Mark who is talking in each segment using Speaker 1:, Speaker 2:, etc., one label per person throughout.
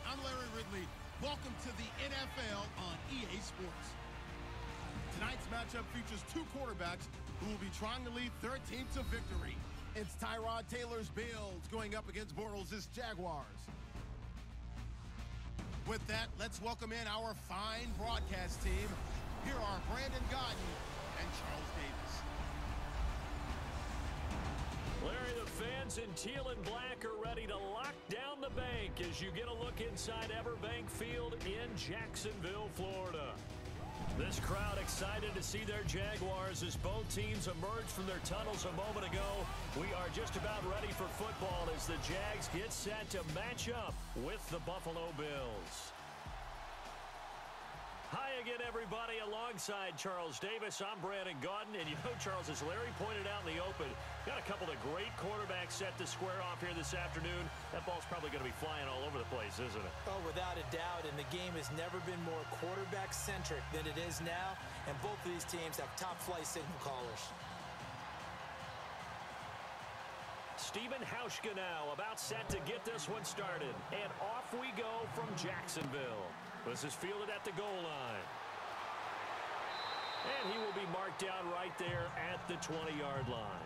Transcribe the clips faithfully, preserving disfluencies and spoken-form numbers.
Speaker 1: I'm Larry Ridley. Welcome to the N F L on E A Sports. Tonight's matchup features two quarterbacks who will be trying to lead their team to victory. It's Tyrod Taylor's Bills going up against Bortles' Jaguars. With that, let's welcome in our fine broadcast team. Here are Brandon Gaudin and Charles Davis.
Speaker 2: Larry, the fans in teal and black are ready to lock down the bank as you get a look inside Everbank Field in Jacksonville, Florida. This crowd excited to see their Jaguars as both teams emerged from their tunnels a moment ago. We are just about ready for football as the Jags get set to match up with the Buffalo Bills. Hi again, everybody. Alongside Charles Davis, I'm Brandon Gaudin. And you know, Charles, as Larry pointed out in the open, got a couple of great quarterbacks set to square off here this afternoon. That ball's probably going to be flying all over the place, isn't it?
Speaker 3: Oh, without a doubt. And the game has never been more quarterback-centric than it is now. And both of these teams have top-flight signal callers.
Speaker 2: Stephen Hauschka now about set to get this one started. And off we go from Jacksonville. This is fielded at the goal line. And he will be marked down right there at the twenty-yard line.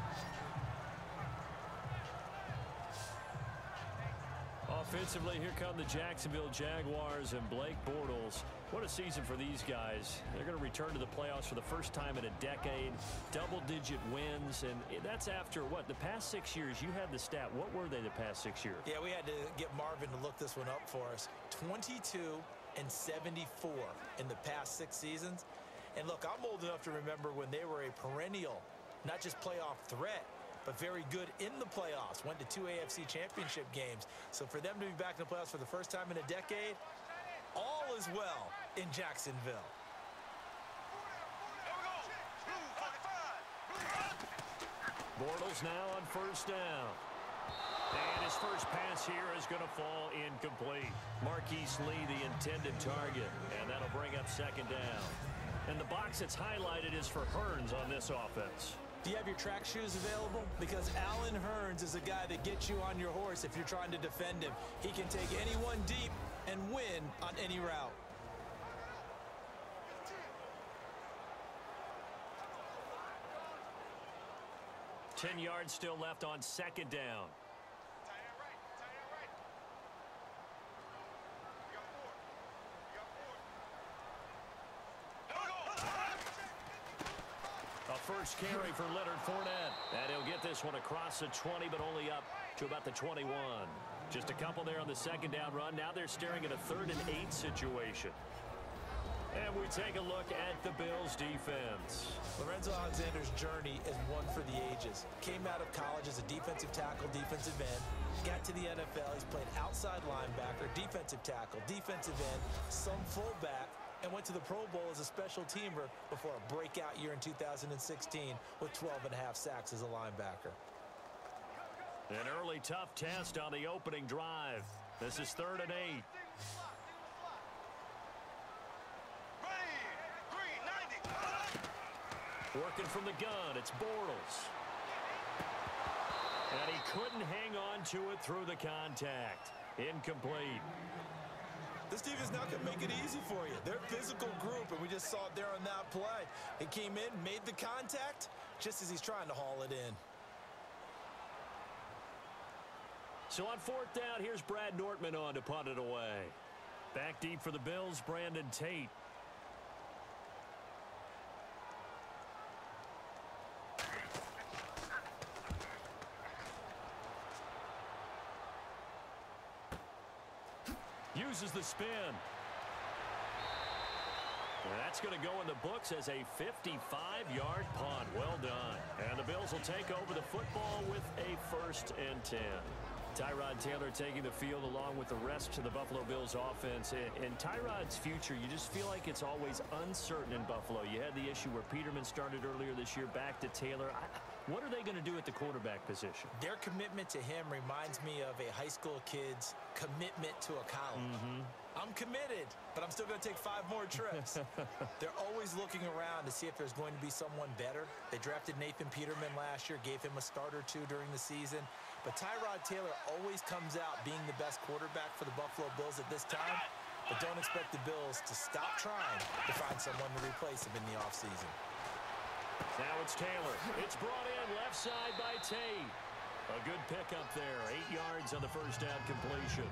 Speaker 2: Offensively, here come the Jacksonville Jaguars and Blake Bortles. What a season for these guys. They're going to return to the playoffs for the first time in a decade. Double-digit wins, and that's after, what, the past six years? You had the stat. What were they the past six years?
Speaker 3: Yeah, we had to get Marvin to look this one up for us. twenty-two and seventy-four in the past six seasons. And look, I'm old enough to remember when they were a perennial, not just playoff threat, but very good in the playoffs. Went to two A F C championship games. So for them to be back in the playoffs for the first time in a decade, all is well in Jacksonville.
Speaker 2: Bortles now on first down. And his first pass here is going to fall incomplete. Marquise Lee, the intended target. And that'll bring up second down. And the box that's highlighted is for Hurns on this offense.
Speaker 3: Do you have your track shoes available? Because Allen Hurns is a guy that gets you on your horse if you're trying to defend him. He can take anyone deep and win on any route.
Speaker 2: Ten yards still left on second down. A first carry for Leonard Fournette. And he'll get this one across the twenty, but only up to about the twenty-one. Just a couple there on the second down run. Now they're staring at a third and eight situation. And we take a look at the Bills' defense.
Speaker 3: Lorenzo Alexander's journey is one for the ages. Came out of college as a defensive tackle, defensive end. Got to the N F L. He's played outside linebacker, defensive tackle, defensive end, some fullback, and went to the Pro Bowl as a special teamer before a breakout year in two thousand sixteen with twelve and a half sacks as a linebacker.
Speaker 2: An early tough test on the opening drive. This is third and eight. Working from the gun, it's Bortles. And he couldn't hang on to it through the contact. Incomplete.
Speaker 3: This defense now can make it easy for you. They're a physical group, and we just saw it there on that play. He came in, made the contact, just as he's trying to haul it in.
Speaker 2: So on fourth down, here's Brad Nortman on to punt it away. Back deep for the Bills, Brandon Tate. Uses the spin. And that's going to go in the books as a fifty-five yard punt. Well done. And the Bills will take over the football with a first and ten. Tyrod Taylor taking the field along with the rest of the Buffalo Bills offense. And Tyrod's future, you just feel like it's always uncertain in Buffalo. You had the issue where Peterman started earlier this year, back to Taylor. I, what are they going to do at the quarterback position?
Speaker 3: Their commitment to him reminds me of a high school kid's commitment to a college. Mm-hmm. I'm committed, but I'm still going to take five more trips. They're always looking around to see if there's going to be someone better. They drafted Nathan Peterman last year, gave him a start or two during the season. but Tyrod Taylor always comes out being the best quarterback for the Buffalo Bills at this time. But don't expect the Bills to stop trying to find someone to replace him in the offseason.
Speaker 2: Now it's Taylor. It's brought in left side by Tate. A good pickup there. Eight yards on the first down completion.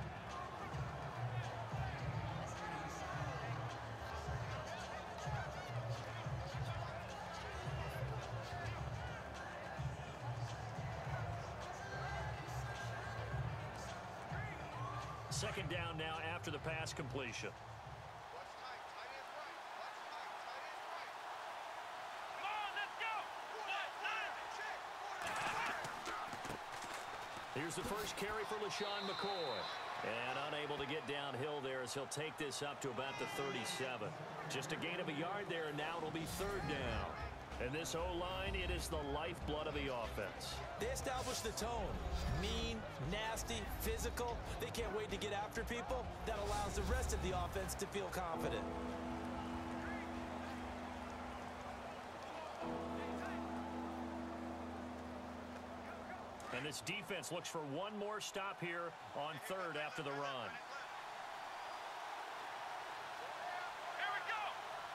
Speaker 2: Second down now after the pass completion. Here's the first carry for LeSean McCoy. And unable to get downhill there as he'll take this up to about the thirty-seven. Just a gain of a yard there, and now it'll be third down. And this O-line, it is the lifeblood of the offense.
Speaker 3: They establish the tone. Mean, nasty, physical. They can't wait to get after people. That allows the rest of the offense to feel confident.
Speaker 2: And this defense looks for one more stop here on third after the run.
Speaker 4: Here we go.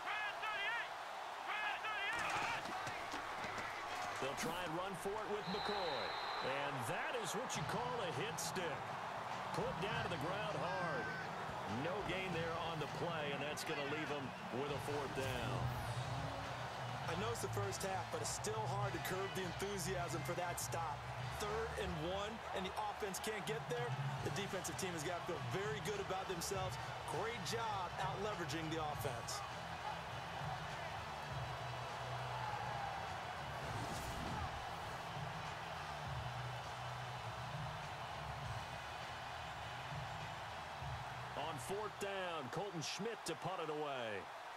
Speaker 2: They'll try and run for it with McCoy. And that is what you call a hit stick. Put down to the ground hard. No gain there on the play, and that's going to leave them with a fourth down.
Speaker 3: I know it's the first half, but it's still hard to curb the enthusiasm for that stop. Third and one, and the offense can't get there. The defensive team has got to feel very good about themselves. Great job out-leveraging the offense.
Speaker 2: On fourth down, Colton Schmidt to punt it away.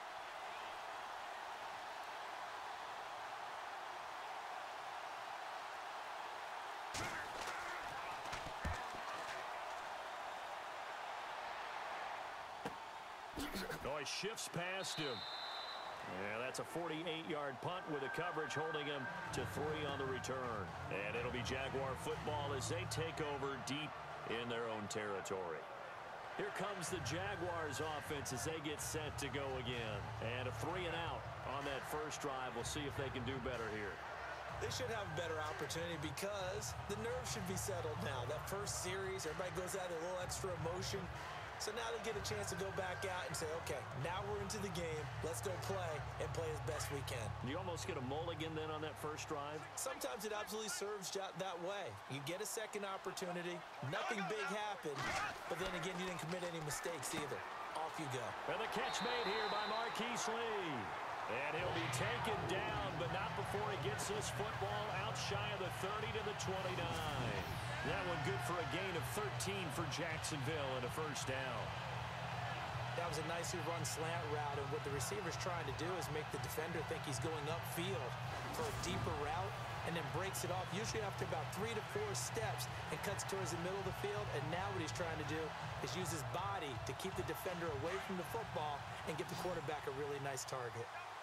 Speaker 2: Oh, he shifts past him. Yeah, that's a forty-eight yard punt with the coverage holding him to three on the return. And it'll be Jaguar football as they take over deep in their own territory. Here comes the Jaguars offense as they get set to go again. And a three and out on that first drive. We'll see if they can do better here.
Speaker 3: They should have a better opportunity because the nerves should be settled now. That first series, everybody goes out with a little extra emotion. So now they get a chance to go back out and say, okay, now we're into the game. Let's go play and play as best we can.
Speaker 2: You almost get a mulligan then on that first drive?
Speaker 3: Sometimes it absolutely serves that way. You get a second opportunity. Nothing big happened. But then again, you didn't commit any mistakes either. Off you go.
Speaker 2: And the catch made here by Marquise Lee. And he'll be taken down, but not before he gets this football out shy of the thirty to the twenty-nine. That one good for a gain of thirteen for Jacksonville and a first down.
Speaker 3: That was a nicely run slant route, and what the receiver's trying to do is make the defender think he's going upfield for a deeper route and then breaks it off, usually after about three to four steps, and cuts towards the middle of the field. And now what he's trying to do is use his body to keep the defender away from the football and give the quarterback a really nice target.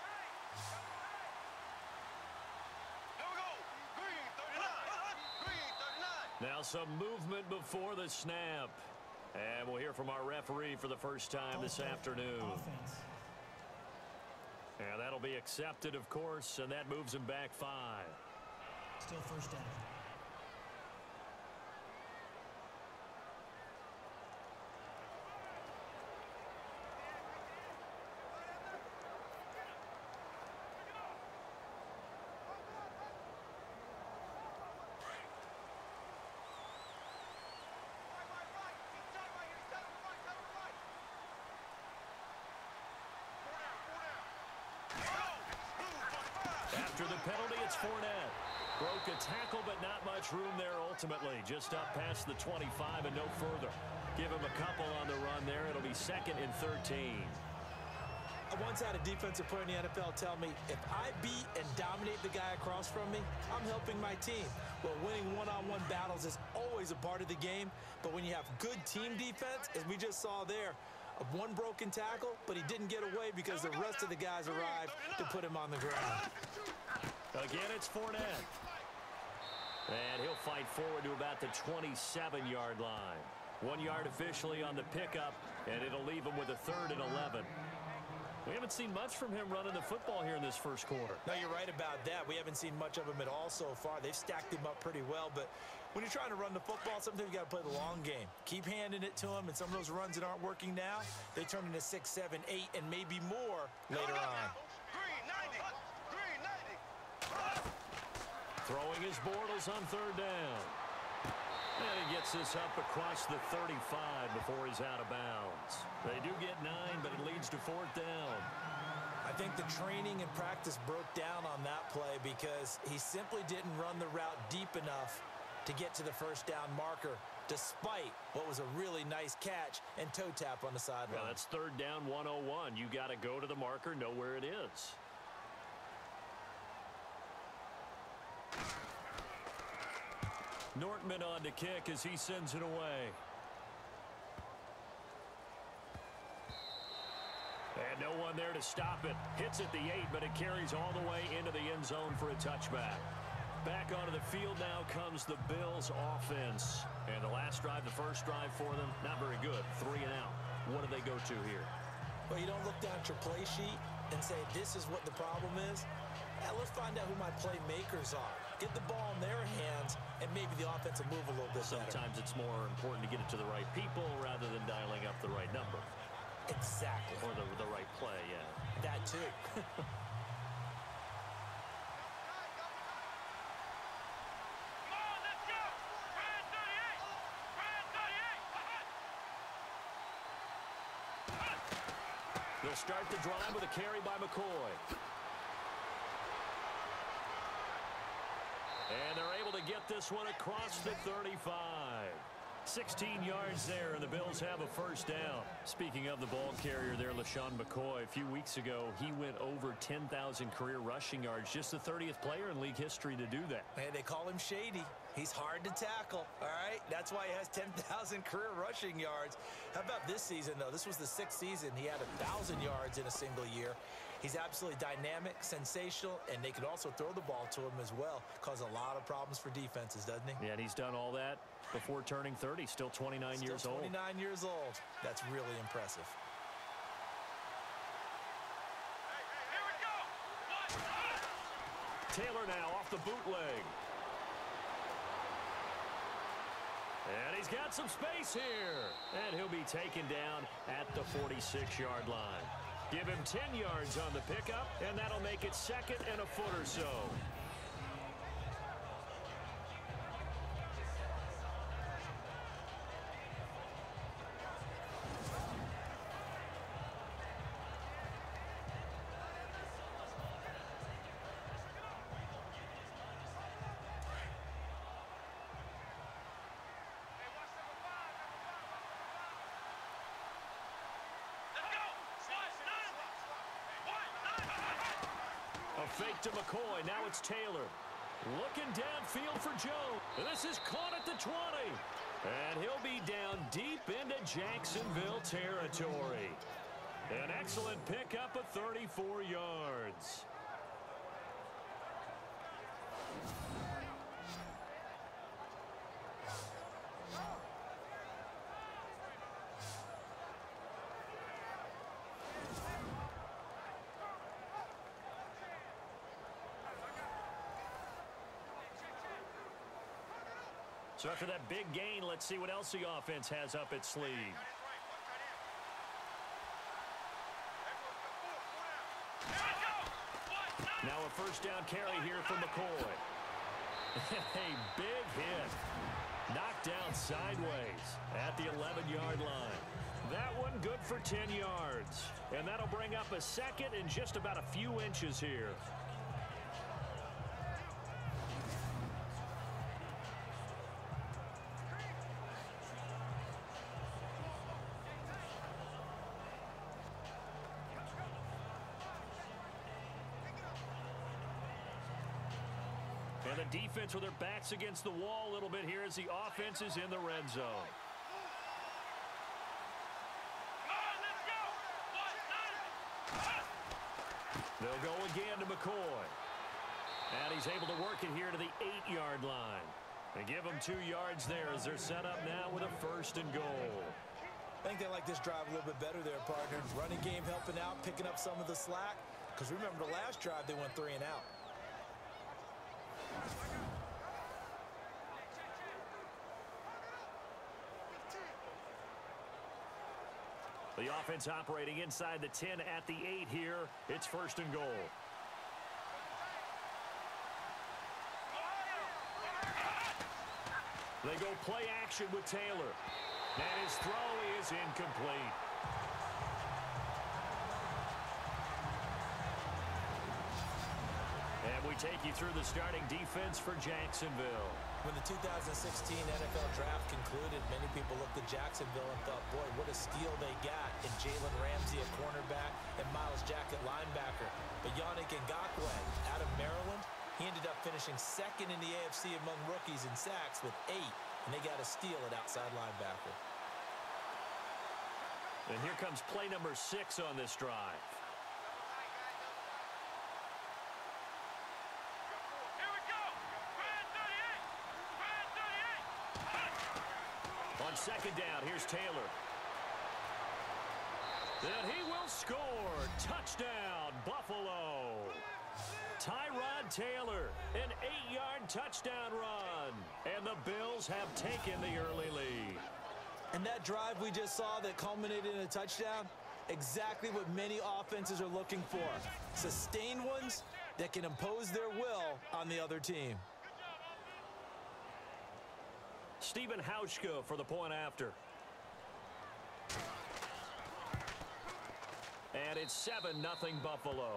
Speaker 2: Now some movement before the snap. And we'll hear from our referee for the first time this afternoon.
Speaker 5: Offense.
Speaker 2: And that'll be accepted, of course, and that moves him back five.
Speaker 5: Still first down.
Speaker 2: After the penalty, it's Fournette. Broke a tackle, but not much room there ultimately. Just up past the twenty-five and no further. Give him a couple on the run there. It'll be second and thirteen.
Speaker 3: I once had a defensive player in the N F L tell me, if I beat and dominate the guy across from me, I'm helping my team. Well, winning one-on-one battles is always a part of the game, but when you have good team defense, as we just saw there, of one broken tackle, but he didn't get away because the rest of the guys arrived to put him on the ground.
Speaker 2: Again, it's Fournette. And he'll fight forward to about the twenty-seven yard line. One yard officially on the pickup, and it'll leave him with a third and eleven. We haven't seen much from him running the football here in this first quarter.
Speaker 3: No, you're right about that. We haven't seen much of him at all so far. They've stacked him up pretty well, but when you're trying to run the football, sometimes you got to play the long game. Keep handing it to him, and some of those runs that aren't working now, they turn into six, seven, eight, and maybe more later on.
Speaker 2: Throwing his Bortles on third down. And he gets this up across the thirty-five before he's out of bounds. They do get nine, but it leads to fourth down.
Speaker 3: I think the training and practice broke down on that play because he simply didn't run the route deep enough to get to the first down marker, despite what was a really nice catch and toe tap on the sideline.
Speaker 2: Well, that's third down one oh one. You got to go to the marker, know where it is. Nortman on to kick as he sends it away. And no one there to stop it. Hits at the eight, but it carries all the way into the end zone for a touchback. Back onto the field now comes the Bills offense. And the last drive, the first drive for them, not very good. Three and out. What do they go to here?
Speaker 3: Well, you don't look down at your play sheet and say, this is what the problem is. Yeah, let's find out who my playmakers are. Get the ball in their hands, and maybe the offense will move a little bit better.
Speaker 2: Sometimes it's more important to get it to the right people rather than dialing up the right number.
Speaker 3: Exactly.
Speaker 2: Or the, the right play, yeah.
Speaker 3: That too.
Speaker 2: They'll start the drive with a carry by McCoy. And they're able to get this one across the thirty-five. sixteen yards there, and the Bills have a first down. Speaking of the ball carrier there, LeSean McCoy, a few weeks ago, he went over ten thousand career rushing yards. Just the thirtieth player in league history to do that.
Speaker 3: Man, they call him Shady. He's hard to tackle, all right? That's why he has ten thousand career rushing yards. How about this season, though? This was the sixth season. He had one thousand yards in a single year. He's absolutely dynamic, sensational, and they can also throw the ball to him as well. Cause a lot of problems for defenses, doesn't he?
Speaker 2: Yeah, and he's done all that before turning thirty. Still twenty-nine
Speaker 3: Still
Speaker 2: years old.
Speaker 3: twenty-nine years old. That's really impressive.
Speaker 2: Taylor now off the bootleg. And he's got some space here. And he'll be taken down at the forty-six yard line. Give him ten yards on the pickup, and that'll make it second and a foot or so. Fake to McCoy. Now it's Taylor. Looking downfield for Joe. This is caught at the twenty. And he'll be down deep into Jacksonville territory. An excellent pickup of thirty-four yards. So after that big gain, let's see what else the offense has up its sleeve. Now a first down carry here from McCoy. A big hit. Knocked down sideways at the eleven yard line. That one good for ten yards. And that'll bring up a second and just about a few inches here. And the defense with their backs against the wall a little bit here as the offense is in the red zone. They'll go again to McCoy. And he's able to work it here to the eight-yard line. They give him two yards there as they're set up now with a first and goal.
Speaker 3: I think they like this drive a little bit better there, partner. Running game helping out, picking up some of the slack. Because remember, the last drive, they went three and out.
Speaker 2: The offense operating inside the ten at the eight here. It's first and goal. They go play action with Taylor. And his throw is incomplete. And we take you through the starting defense for Jacksonville.
Speaker 3: When the two thousand sixteen N F L draft concluded, many people looked at Jacksonville and thought, boy, what a steal they got in Jalen Ramsey at cornerback and Myles Jack at linebacker. But Yannick Ngakoue out of Maryland, he ended up finishing second in the A F C among rookies in sacks with eight, and they got a steal at outside linebacker.
Speaker 2: And here comes play number six on this drive. On second down, here's Taylor. And he will score. Touchdown, Buffalo. Tyrod Taylor, an eight-yard touchdown run. And the Bills have taken the early lead.
Speaker 3: And that drive we just saw that culminated in a touchdown, exactly what many offenses are looking for. Sustained ones that can impose their will on the other team.
Speaker 2: Stephen Hauschka for the point after. And it's seven nothing Buffalo.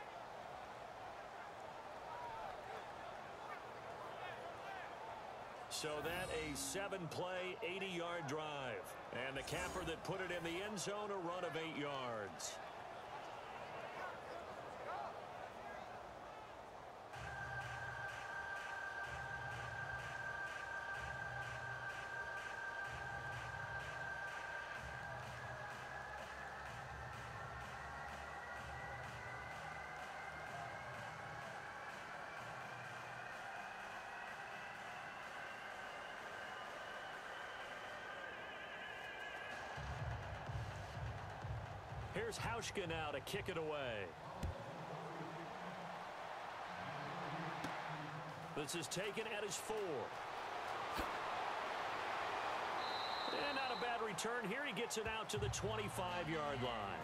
Speaker 2: So that a seven-play, eighty-yard drive. And the capper that put it in the end zone, a run of eight yards. Here's Hauschka now to kick it away. This is taken at his four. And not a bad return here. He gets it out to the twenty-five-yard line.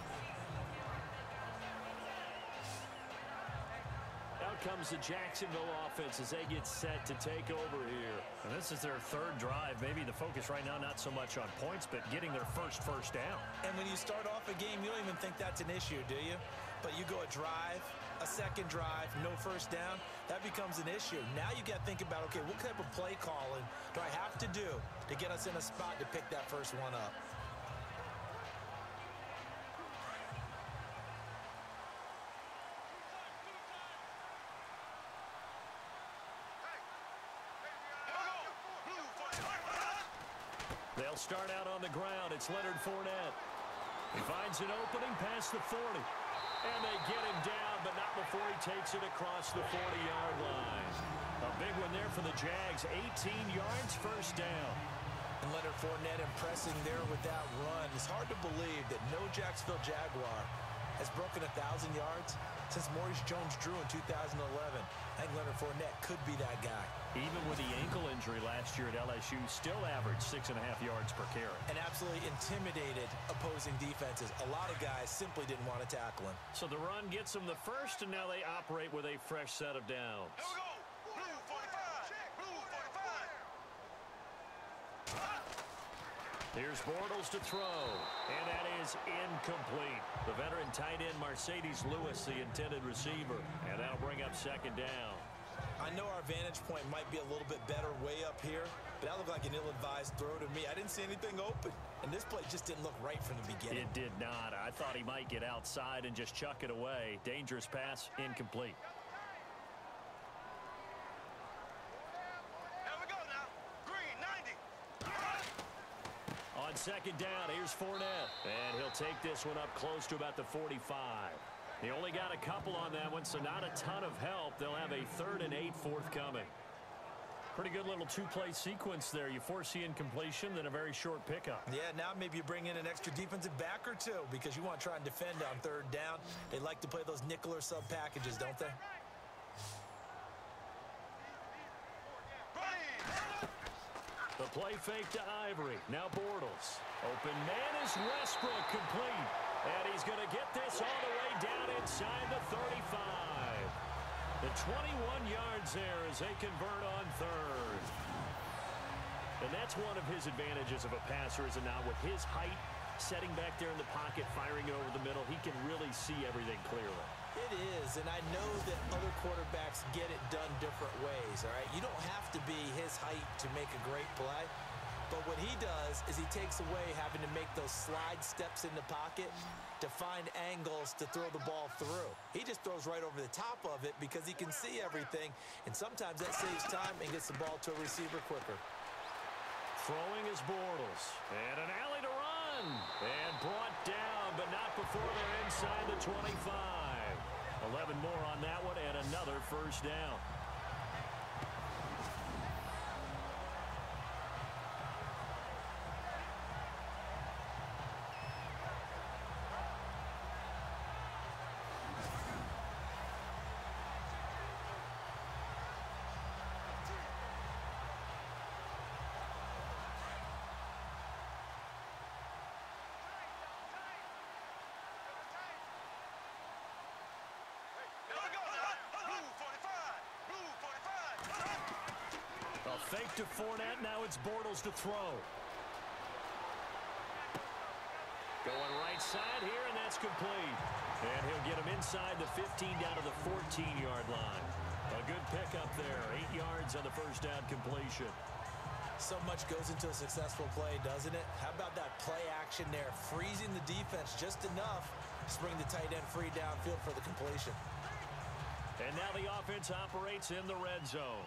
Speaker 2: Out comes the Jacksonville offense as they get set to take over here.
Speaker 6: And this is their third drive. Maybe the focus right now not so much on points, but getting their first first down.
Speaker 3: And when you start off a game, you don't even think that's an issue, do you? But you go a drive, a second drive, no first down, that becomes an issue. Now you got to think about, okay, what type of play calling do I have to do to get us in a spot to pick that first one up?
Speaker 2: They'll start out on the ground. It's Leonard Fournette. He finds an opening past the forty. And they get him down, but not before he takes it across the forty-yard line. A big one there for the Jags. eighteen yards, first down.
Speaker 3: And Leonard Fournette impressing there with that run. It's hard to believe that no Jacksonville Jaguar has broken one thousand yards since Maurice Jones-Drew in two thousand eleven. I think Leonard Fournette could be that guy.
Speaker 2: Even with the ankle injury last year at L S U, still averaged six and a half yards per carry.
Speaker 3: And absolutely intimidated opposing defenses. A lot of guys simply didn't want to tackle him.
Speaker 2: So the run gets them the first, and now they operate with a fresh set of downs.
Speaker 4: Here we go. Blue forty-five. Blue forty-five.
Speaker 2: Here's Bortles to throw, and that is incomplete. The veteran tight end Mercedes Lewis, the intended receiver, and that'll bring up second down.
Speaker 3: I know our vantage point might be a little bit better way up here, but that looked like an ill-advised throw to me. I didn't see anything open, and this play just didn't look right from the beginning.
Speaker 2: It did not. I thought he might get outside and just chuck it away. Dangerous pass, incomplete.
Speaker 4: Here we go now. Green, ninety.
Speaker 2: On second down, here's Fournette. And he'll take this one up close to about the forty-five. He only got a couple on that one, so not a ton of help. They'll have a third and eight forthcoming. Pretty good little two-play sequence there. You force the incompletion, then a very short pickup.
Speaker 3: Yeah, now maybe you bring in an extra defensive back or two because you want to try and defend on third down. They like to play those nickel or sub packages, don't they?
Speaker 2: The play fake to Ivory. Now Bortles. Open man is Westbrook, complete. And he's going to get this all the way down inside the thirty-five. The twenty-one yards there as they convert on third. And that's one of his advantages of a passer, is it not? With his height, setting back there in the pocket, firing it over the middle, he can really see everything clearly.
Speaker 3: It is, and I know that other quarterbacks get it done different ways, all right? You don't have to be his height to make a great play. But what he does is he takes away having to make those slide steps in the pocket to find angles to throw the ball through. He just throws right over the top of it because he can see everything, and sometimes that saves time and gets the ball to a receiver quicker.
Speaker 2: Throwing is Bortles. And an alley to run. And brought down, but not before they're inside the twenty-five. eleven more on that one and another first down. Fake to Fournette. Now it's Bortles to throw. Going right side here, and that's complete. And he'll get him inside the fifteen down to the fourteen-yard line. A good pickup there. Eight yards on the first down completion.
Speaker 3: So much goes into a successful play, doesn't it? How about that play action there? Freezing the defense just enough to bring the tight end free downfield for the completion.
Speaker 2: And now the offense operates in the red zone.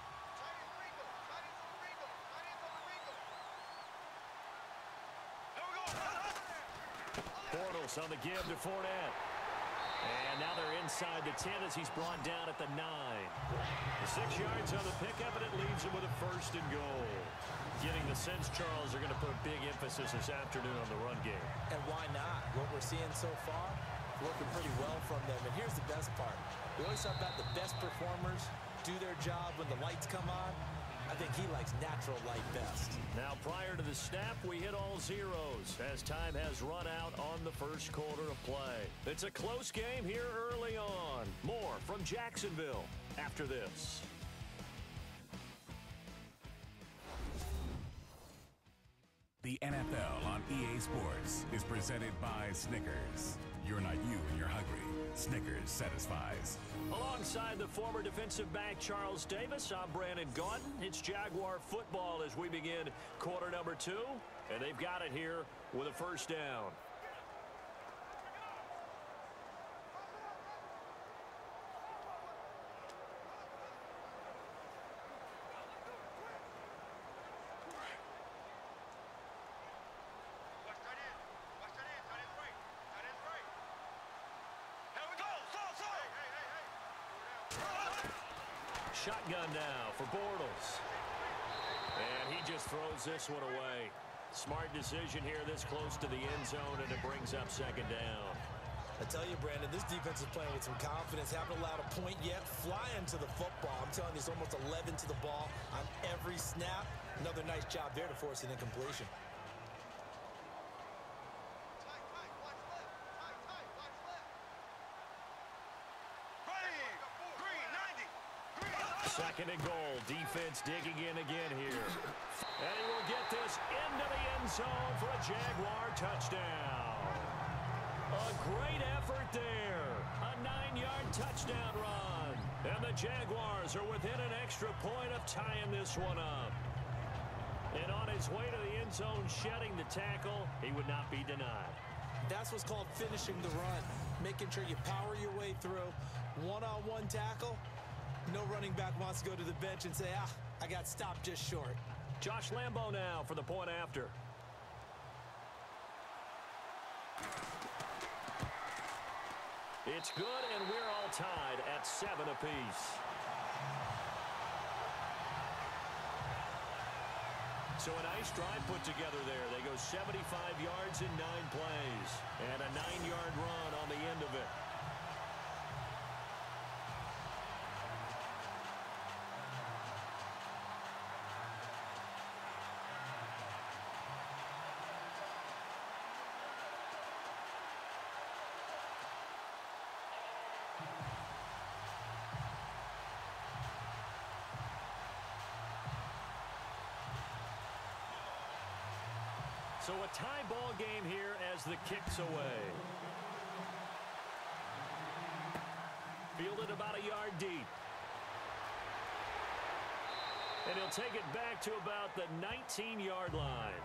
Speaker 2: Bortles on the give to Fournette. And now they're inside the ten as he's brought down at the nine. The six yards on the pickup, and it leaves him with a first and goal. Getting the sense Charles are going to put big emphasis this afternoon on the run game. And why not? What we're seeing so far, working pretty well from them. And here's the best part. We always talk about the best performers do their job when the lights come on. I think he likes natural light best. Now, prior to the snap, we hit all zeros as time has run out on the first quarter of play. It's a close game here early on. More from Jacksonville after this.
Speaker 7: The N F L on E A Sports is presented by Snickers. You're not you when you're hungry. Snickers satisfies.
Speaker 2: Alongside the former defensive back Charles Davis, I'm Brandon Gaudin. It's Jaguar football as we begin quarter number two, and they've got it here with a first down. Shotgun now for Bortles. And he just throws this one away. Smart decision here this close to the end zone, and it brings up second down.
Speaker 3: I tell you, Brandon, this defense is playing with some confidence. Haven't allowed a point yet. Flying to the football. I'm telling you, it's almost eleven to the ball on every snap. Another nice job there to force an incompletion.
Speaker 2: Second and goal. Defense digging in again here. And he will get this into the end zone for a Jaguar touchdown. A great effort there. A nine-yard touchdown run. And the Jaguars are within an extra point of tying this one up. And on his way to the end zone, shedding the tackle, he would not be denied.
Speaker 3: That's what's called finishing the run. Making sure you power your way through. One-on-one tackle. No running back wants to go to the bench and say, ah, I got stopped just short.
Speaker 2: Josh Lambo now for the point after. It's good, and we're all tied at seven apiece. So a nice drive put together there. They go seventy-five yards in nine plays. And a nine-yard run on the end of it. So a tie ball game here as the kick's away. Fielded about a yard deep. And he'll take it back to about the nineteen-yard line.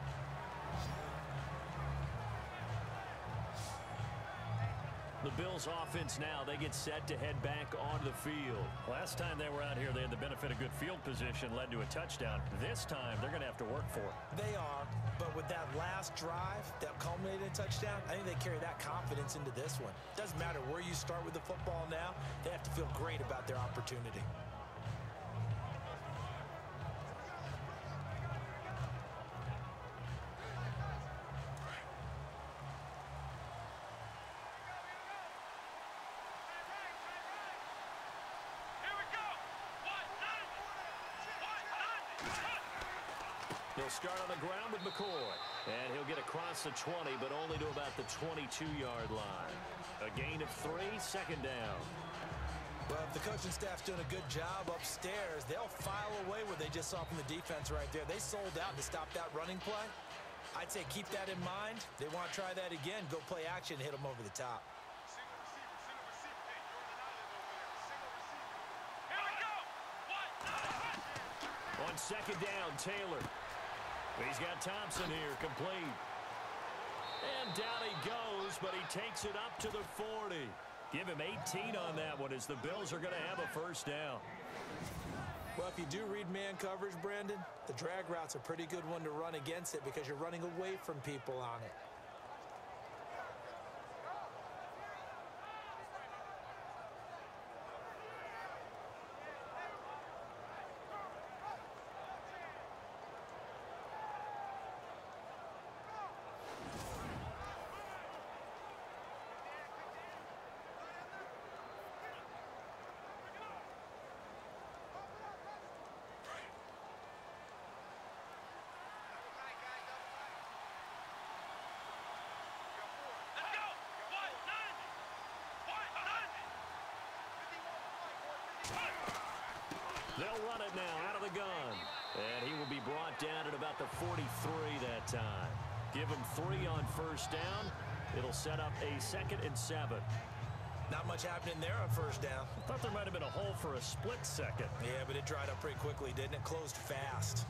Speaker 2: The Bills offense now, they get set to head back onto the field.
Speaker 6: Last time they were out here, they had the benefit of good field position, led to a touchdown. This time, they're going to have to work for it.
Speaker 3: They are, but with that last drive that culminated in a touchdown, I think they carry that confidence into this one. Doesn't matter where you start with the football now, they have to feel great about their opportunity.
Speaker 2: He'll start on the ground with McCoy. And he'll get across the twenty, but only to about the twenty-two-yard line. A gain of three, second down.
Speaker 3: Well, if the coaching staff's doing a good job upstairs, they'll file away what they just saw from the defense right there. They sold out to stop that running play. I'd say keep that in mind. They want to try that again. Go play action, hit them over the top.
Speaker 2: On second down, Taylor. He's got Thompson here, complete. And down he goes, but he takes it up to the forty. Give him eighteen on that one as the Bills are going to have a first down.
Speaker 3: Well, if you do read man coverage, Brandon, the drag route's a pretty good one to run against it because you're running away from people on it.
Speaker 2: They'll run it now out of the gun. And he will be brought down at about the forty-three that time. Give him three on first down. It'll set up a second and seven.
Speaker 3: Not much happening there on first down.
Speaker 6: I thought there might have been a hole for a split second.
Speaker 3: Yeah, but it dried up pretty quickly, didn't it? Closed fast.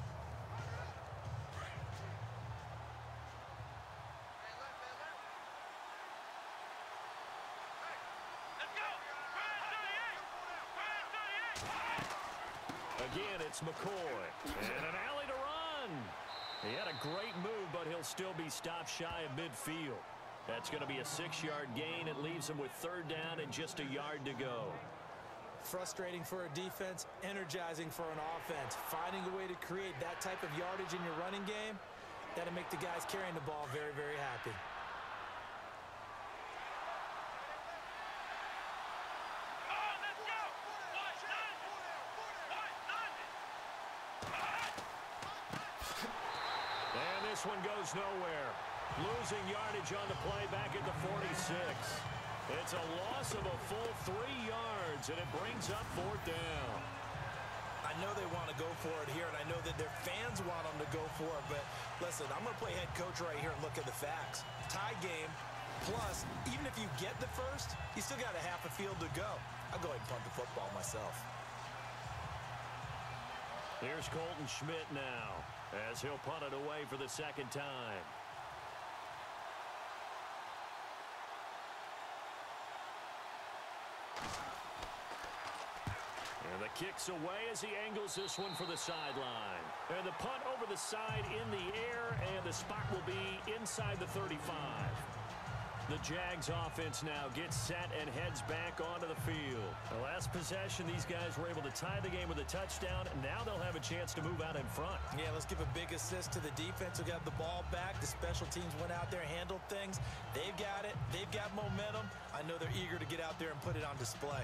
Speaker 2: Again, it's McCoy. And an alley to run. He had a great move, but he'll still be stopped shy of midfield. That's going to be a six-yard gain. It leaves him with third down and just a yard to go.
Speaker 3: Frustrating for a defense, energizing for an offense. Finding a way to create that type of yardage in your running game, that'll make the guys carrying the ball very, very happy.
Speaker 2: This one goes nowhere. Losing yardage on the play back at the forty-six. It's a loss of a full three yards, and it brings up fourth down.
Speaker 3: I know they want to go for it here, and I know that their fans want them to go for it, but listen, I'm going to play head coach right here and look at the facts. Tie game, plus, even if you get the first, you still got a half a field to go. I'll go ahead and punt the football myself.
Speaker 2: Here's Colton Schmidt now, as he'll punt it away for the second time. And the kick's away as he angles this one for the sideline. And the punt over the side in the air, and the spot will be inside the thirty-five. The Jags offense now gets set and heads back onto the field. The last possession, these guys were able to tie the game with a touchdown, and now they'll have a chance to move out in front.
Speaker 3: Yeah, let's give a big assist to the defense who got the ball back. The special teams went out there, handled things. They've got it. They've got momentum. I know they're eager to get out there and put it on display.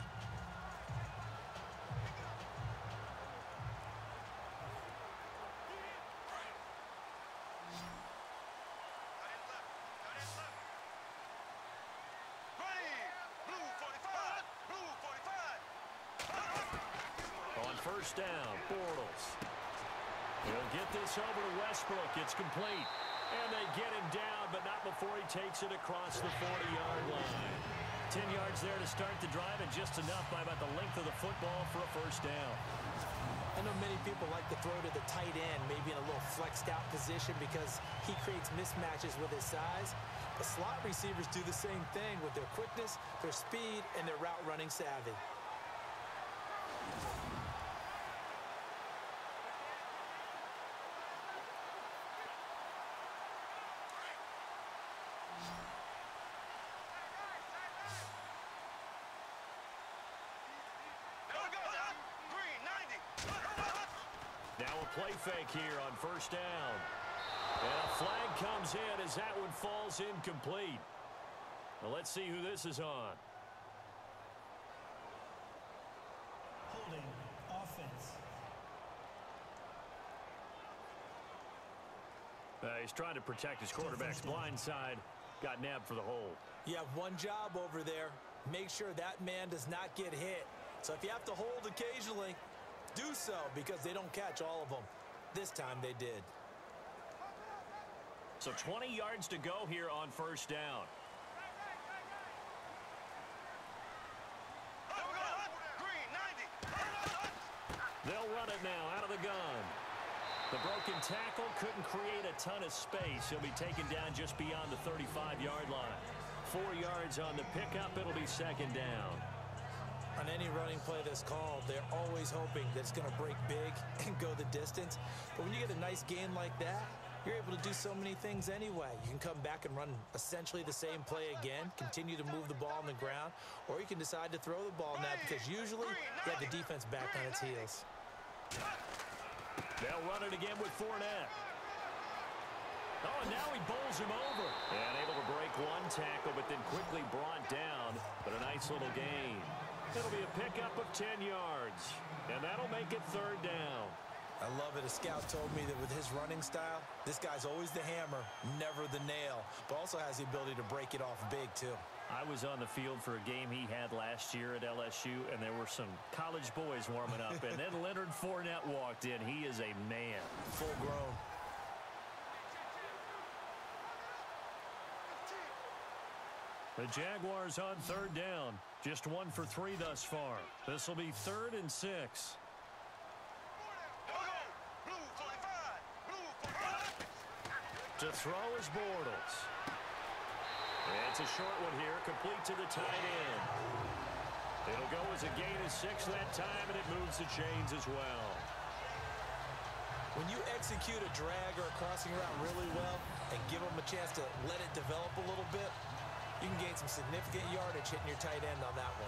Speaker 2: First down, Bortles. He'll get this over to Westbrook. It's complete. And they get him down, but not before he takes it across the forty-yard line. Ten yards there to start the drive, and just enough by about the length of the football for a first down.
Speaker 3: I know many people like to throw to the tight end, maybe in a little flexed out position because he creates mismatches with his size. But slot receivers do the same thing with their quickness, their speed, and their route running savvy.
Speaker 2: Play fake here on first down. And a flag comes in as that one falls incomplete. Well, let's see who this is on.
Speaker 5: Holding offense.
Speaker 2: Uh, he's trying to protect his quarterback's blind side. Got nabbed for the hold.
Speaker 3: You have one job over there. Make sure that man does not get hit. So if you have to hold occasionally, do so, because they don't catch all of them. This time they did.
Speaker 2: So twenty yards to go here on first down. They'll run it now out of the gun. The broken tackle couldn't create a ton of space. He'll be taken down just beyond the thirty-five-yard line. Four yards on the pickup. It'll be second down.
Speaker 3: On any running play that's called, they're always hoping that it's going to break big and go the distance. But when you get a nice gain like that, you're able to do so many things anyway. You can come back and run essentially the same play again, continue to move the ball on the ground, or you can decide to throw the ball now because usually you have the defense back on its heels.
Speaker 2: They'll run it again with Fournette. Oh, and now he bowls him over. And able to break one tackle, but then quickly brought down. But a nice little gain. It'll be a pickup of ten yards, and that'll make it third down.
Speaker 3: I love it. A scout told me that with his running style, this guy's always the hammer, never the nail, but also has the ability to break it off big, too.
Speaker 2: I was on the field for a game he had last year at L S U, and there were some college boys warming up, and then Leonard Fournette walked in. He is a man.
Speaker 3: Full grown.
Speaker 2: The Jaguars on third down. Just one for three thus far. This will be third and six. To throw is Bortles. It's a short one here, complete to the tight end. It'll go as a gain of six that time, and it moves the chains as well.
Speaker 3: When you execute a drag or a crossing route really well and give them a chance to let it develop a little bit, you can gain some significant yardage hitting your tight end on that one.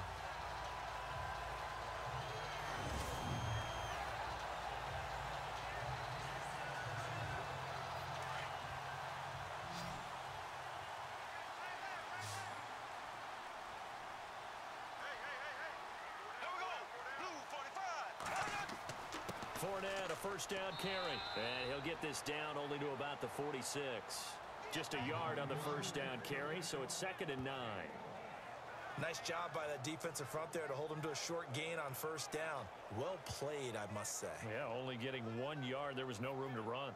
Speaker 2: Fournette, a first down carry. And he'll get this down only to about the forty-six. Just a yard on the first down carry, so it's second and nine.
Speaker 3: Nice job by that defensive front there to hold him to a short gain on first down. Well played, I must say.
Speaker 2: Yeah, only getting one yard. There was no room to run.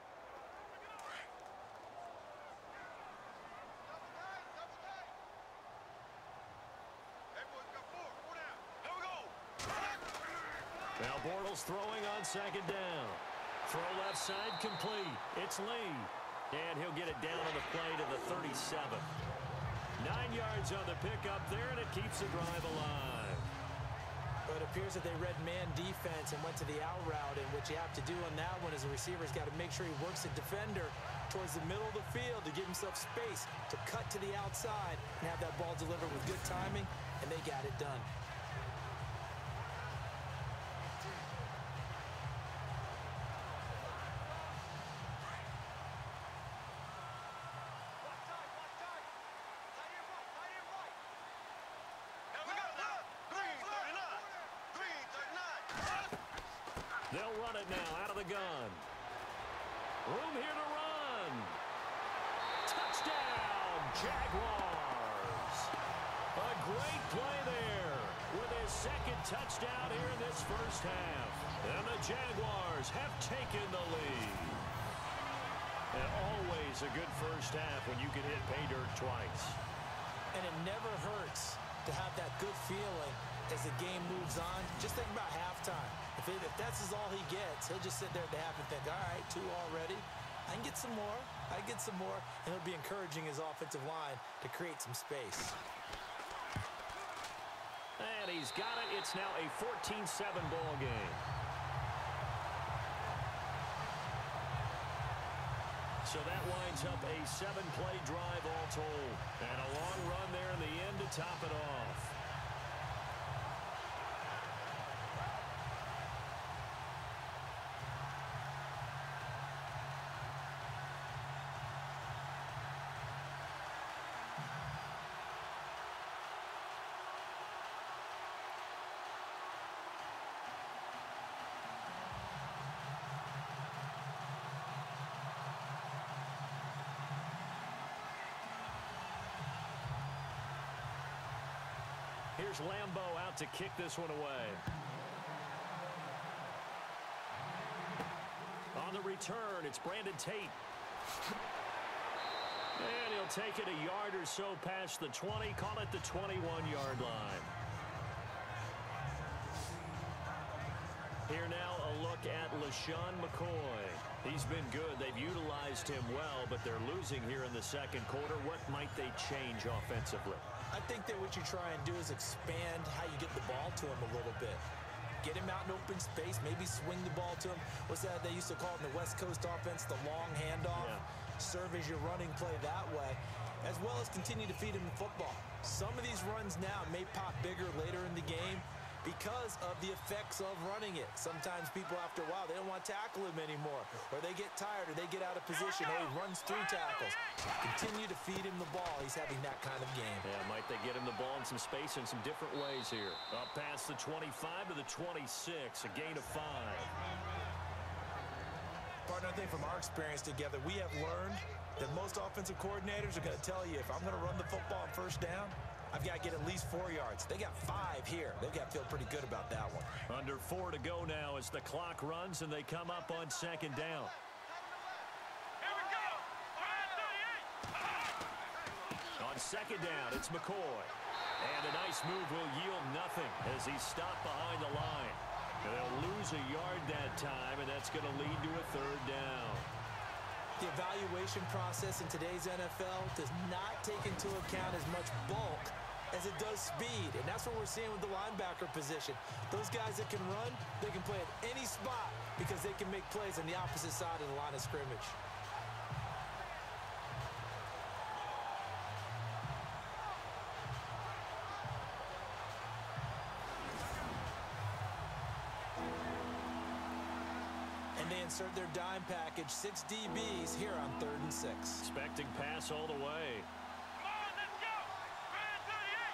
Speaker 2: Now Bortles throwing on second down. Throw left side complete. It's Lee. And he'll get it down on the play to the thirty-seven. Nine yards on the pickup there, and it keeps the drive alive.
Speaker 3: But it appears that they read man defense and went to the out route, and what you have to do on that one is the receiver's got to make sure he works the defender towards the middle of the field to give himself space to cut to the outside and have that ball delivered with good timing, and they got it done.
Speaker 2: They'll run it now out of the gun. Room here to run. Touchdown, Jaguars. A great play there with his second touchdown here in this first half. And the Jaguars have taken the lead. And always a good first half when you can hit pay dirt twice.
Speaker 3: And it never hurts to have that good feeling as the game moves on. Just think about halftime. If, it, if that's all he gets, he'll just sit there at the half and think, all right, two already. I can get some more. I can get some more. And he'll be encouraging his offensive line to create some space.
Speaker 2: And he's got it. It's now a fourteen seven ball game. So that winds up a seven-play drive all told. And a long run there in the end to top it off. Here's Lambeau out to kick this one away. On the return, it's Brandon Tate. And he'll take it a yard or so past the twenty, call it the twenty-one yard line. Here now a look at LeSean McCoy. He's been good. They've utilized him well, but they're losing here in the second quarter. What might they change offensively?
Speaker 3: I think that what you try and do is expand how you get the ball to him a little bit. Get him out in open space, maybe swing the ball to him. What's that they used to call it in the West Coast offense, the long handoff? Yeah. Serve as your running play that way, as well as continue to feed him the football. Some of these runs now may pop bigger later in the game because of the effects of running it. Sometimes people, after a while, they don't want to tackle him anymore, or they get tired, or they get out of position, or he runs through tackles. Continue to feed him the ball. He's having that kind of game.
Speaker 2: Yeah, might they get him the ball in some space in some different ways here. Up past the twenty-five to the twenty-six, a gain of five.
Speaker 3: Partner, I think from our experience together, we have learned that most offensive coordinators are going to tell you, if I'm going to run the football on first down, I've got to get at least four yards. They got five here. They've got to feel pretty good about that one.
Speaker 2: Under four to go now as the clock runs and they come up on second down.
Speaker 4: Here we go.
Speaker 2: On second down, it's McCoy. And a nice move will yield nothing as he's stopped behind the line. They'll lose a yard that time, and that's going to lead to a third down.
Speaker 3: The evaluation process in today's N F L does not take into account as much bulk as it does speed, and that's what we're seeing with the linebacker position. Those guys that can run, they can play at any spot because they can make plays on the opposite side of the line of scrimmage. They insert their dime package, six D Bs here on third and six.
Speaker 2: Expecting pass all the way.
Speaker 4: Come on, let's go. Brand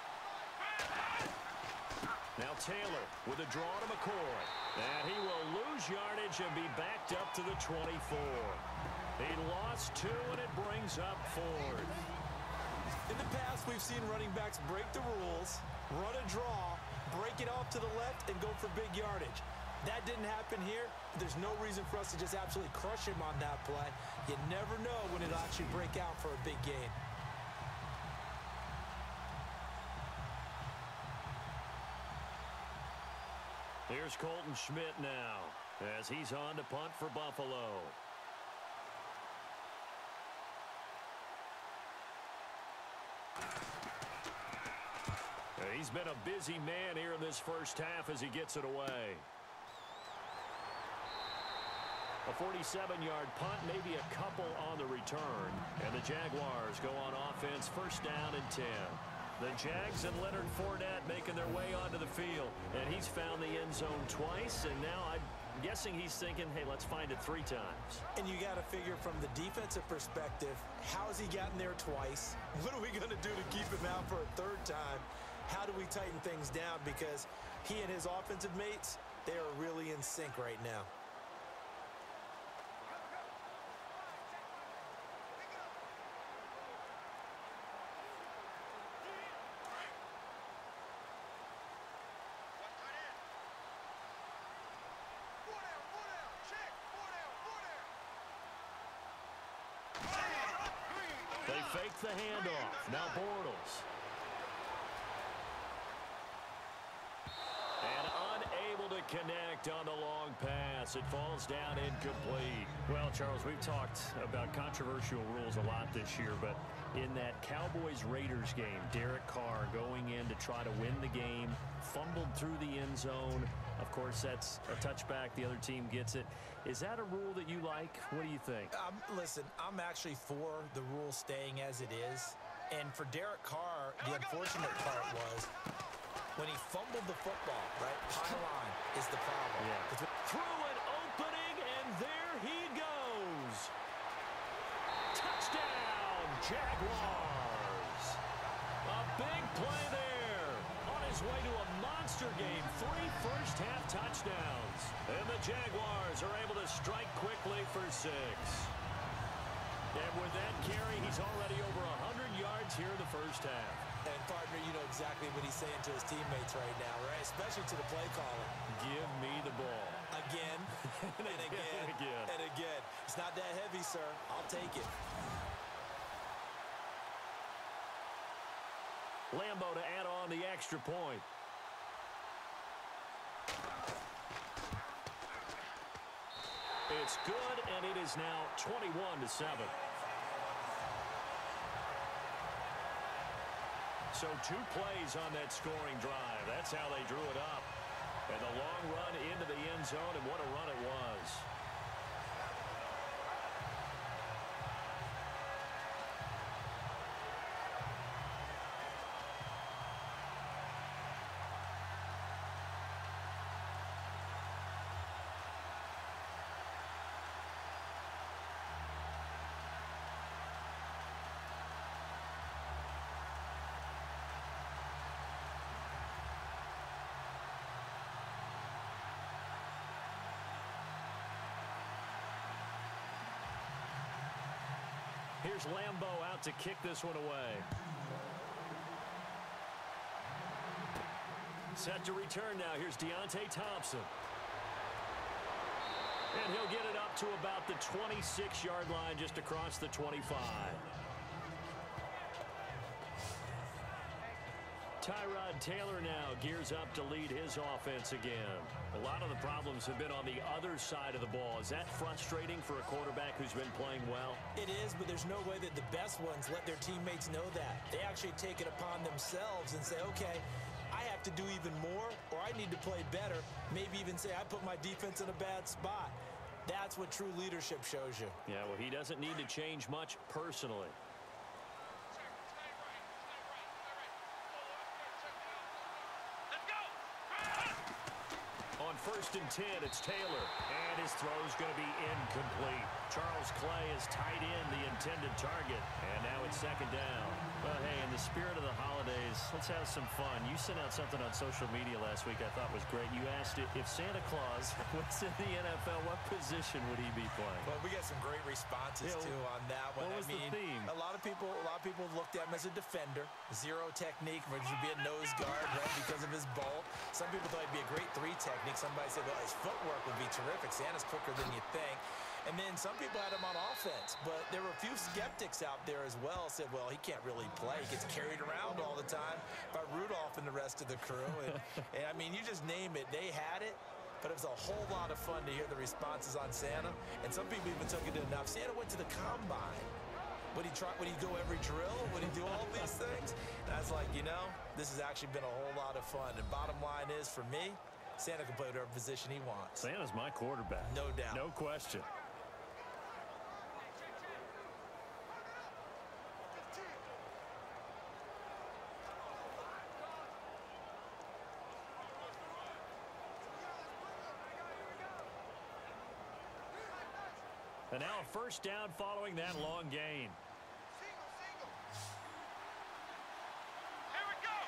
Speaker 4: thirty-eight.
Speaker 2: Now Taylor with a draw to McCoy. And he will lose yardage and be backed up to the twenty-four. He lost two, and it brings up fourth.
Speaker 3: In the past, we've seen running backs break the rules, run a draw, break it off to the left, and go for big yardage. That didn't happen here. There's no reason for us to just absolutely crush him on that play. You never know when it'll actually break out for a big gain.
Speaker 2: Here's Colton Schmidt now as he's on to punt for Buffalo. He's been a busy man here in this first half as he gets it away. A forty-seven-yard punt, maybe a couple on the return. And the Jaguars go on offense, first down and ten. The Jags and Leonard Fournette making their way onto the field. And he's found the end zone twice, and now I'm guessing he's thinking, hey, let's find it three times.
Speaker 3: And you got to figure from the defensive perspective, how's he gotten there twice? What are we going to do to keep him out for a third time? How do we tighten things down? Because he and his offensive mates, they are really in sync right now.
Speaker 2: They fake the handoff. Now Bortles. And unable to connect on the long pass. It falls down incomplete.
Speaker 6: Well, Charles, we've talked about controversial rules a lot this year, but in that Cowboys-Raiders game, Derek Carr going in to try to win the game, fumbled through the end zone. Of course, that's a touchback. The other team gets it. Is that a rule that you like? What do you think?
Speaker 3: Um, listen, I'm actually for the rule staying as it is. And for Derek Carr, the unfortunate part was when he fumbled the football, right? Pylon is the problem.
Speaker 2: Yeah. Through an opening, and there he goes. Touchdown, Jaguars. A big play there. On his way to a monster game. Three first-half touchdowns. And the Jaguars are able to strike quickly for six. And with that carry, he's already over one hundred yards here in the first half.
Speaker 3: And, partner, you know exactly what he's saying to his teammates right now, right? Especially to the play caller.
Speaker 2: Give me the ball.
Speaker 3: Again, and again,
Speaker 2: and again.
Speaker 3: and again. It's not that heavy, sir. I'll take it.
Speaker 2: Lambo to add on the extra point. It's good, and it is now twenty-one to seven. So two plays on that scoring drive. That's how they drew it up. And the long run into the end zone, and what a run it was. Here's Lambo out to kick this one away. Set to return now. Here's Deontay Thompson. And he'll get it up to about the twenty-six-yard line, just across the twenty-five. Tyrod Taylor now gears up to lead his offense again. A lot of the problems have been on the other side of the ball. Is that frustrating for a quarterback who's been playing well?
Speaker 3: It is, but there's no way that the best ones let their teammates know that. They actually take it upon themselves and say, okay, I have to do even more, or I need to play better. Maybe even say I put my defense in a bad spot. That's what true leadership shows you.
Speaker 2: Yeah, well, he doesn't need to change much personally. First and ten, it's Taylor, and his throw's going to be incomplete. Charles Clay has tied in the intended target, and now it's second down. Well, hey, in the spirit of the holidays, let's have some fun. You sent out something on social media last week I thought was great. You asked it, if Santa Claus was in the N F L, what position would he be playing?
Speaker 3: Well, we got some great responses,
Speaker 2: yeah,
Speaker 3: too, on that one.
Speaker 2: What was
Speaker 3: I mean,
Speaker 2: the theme?
Speaker 3: A lot of people, a lot of people looked at him as a defender, zero technique, which would be a nose guard, right, because of his bulk. Some people thought he'd be a great three technique. Somebody said, well, his footwork would be terrific. Santa's quicker than you think. And then some people had him on offense, but there were a few skeptics out there as well. Said, well, he can't really play. He gets carried around all the time by Rudolph and the rest of the crew. And, and I mean, you just name it. They had it, but it was a whole lot of fun to hear the responses on Santa. And some people even took it enough. Santa went to the combine. Would he try? Would he go every drill? Would he do all these things? And I was like, you know, this has actually been a whole lot of fun. And bottom line is, for me, Santa can play whatever position he wants.
Speaker 2: Santa's my quarterback.
Speaker 3: No doubt.
Speaker 2: No question. And now a first down following that long gain.
Speaker 4: Here we go.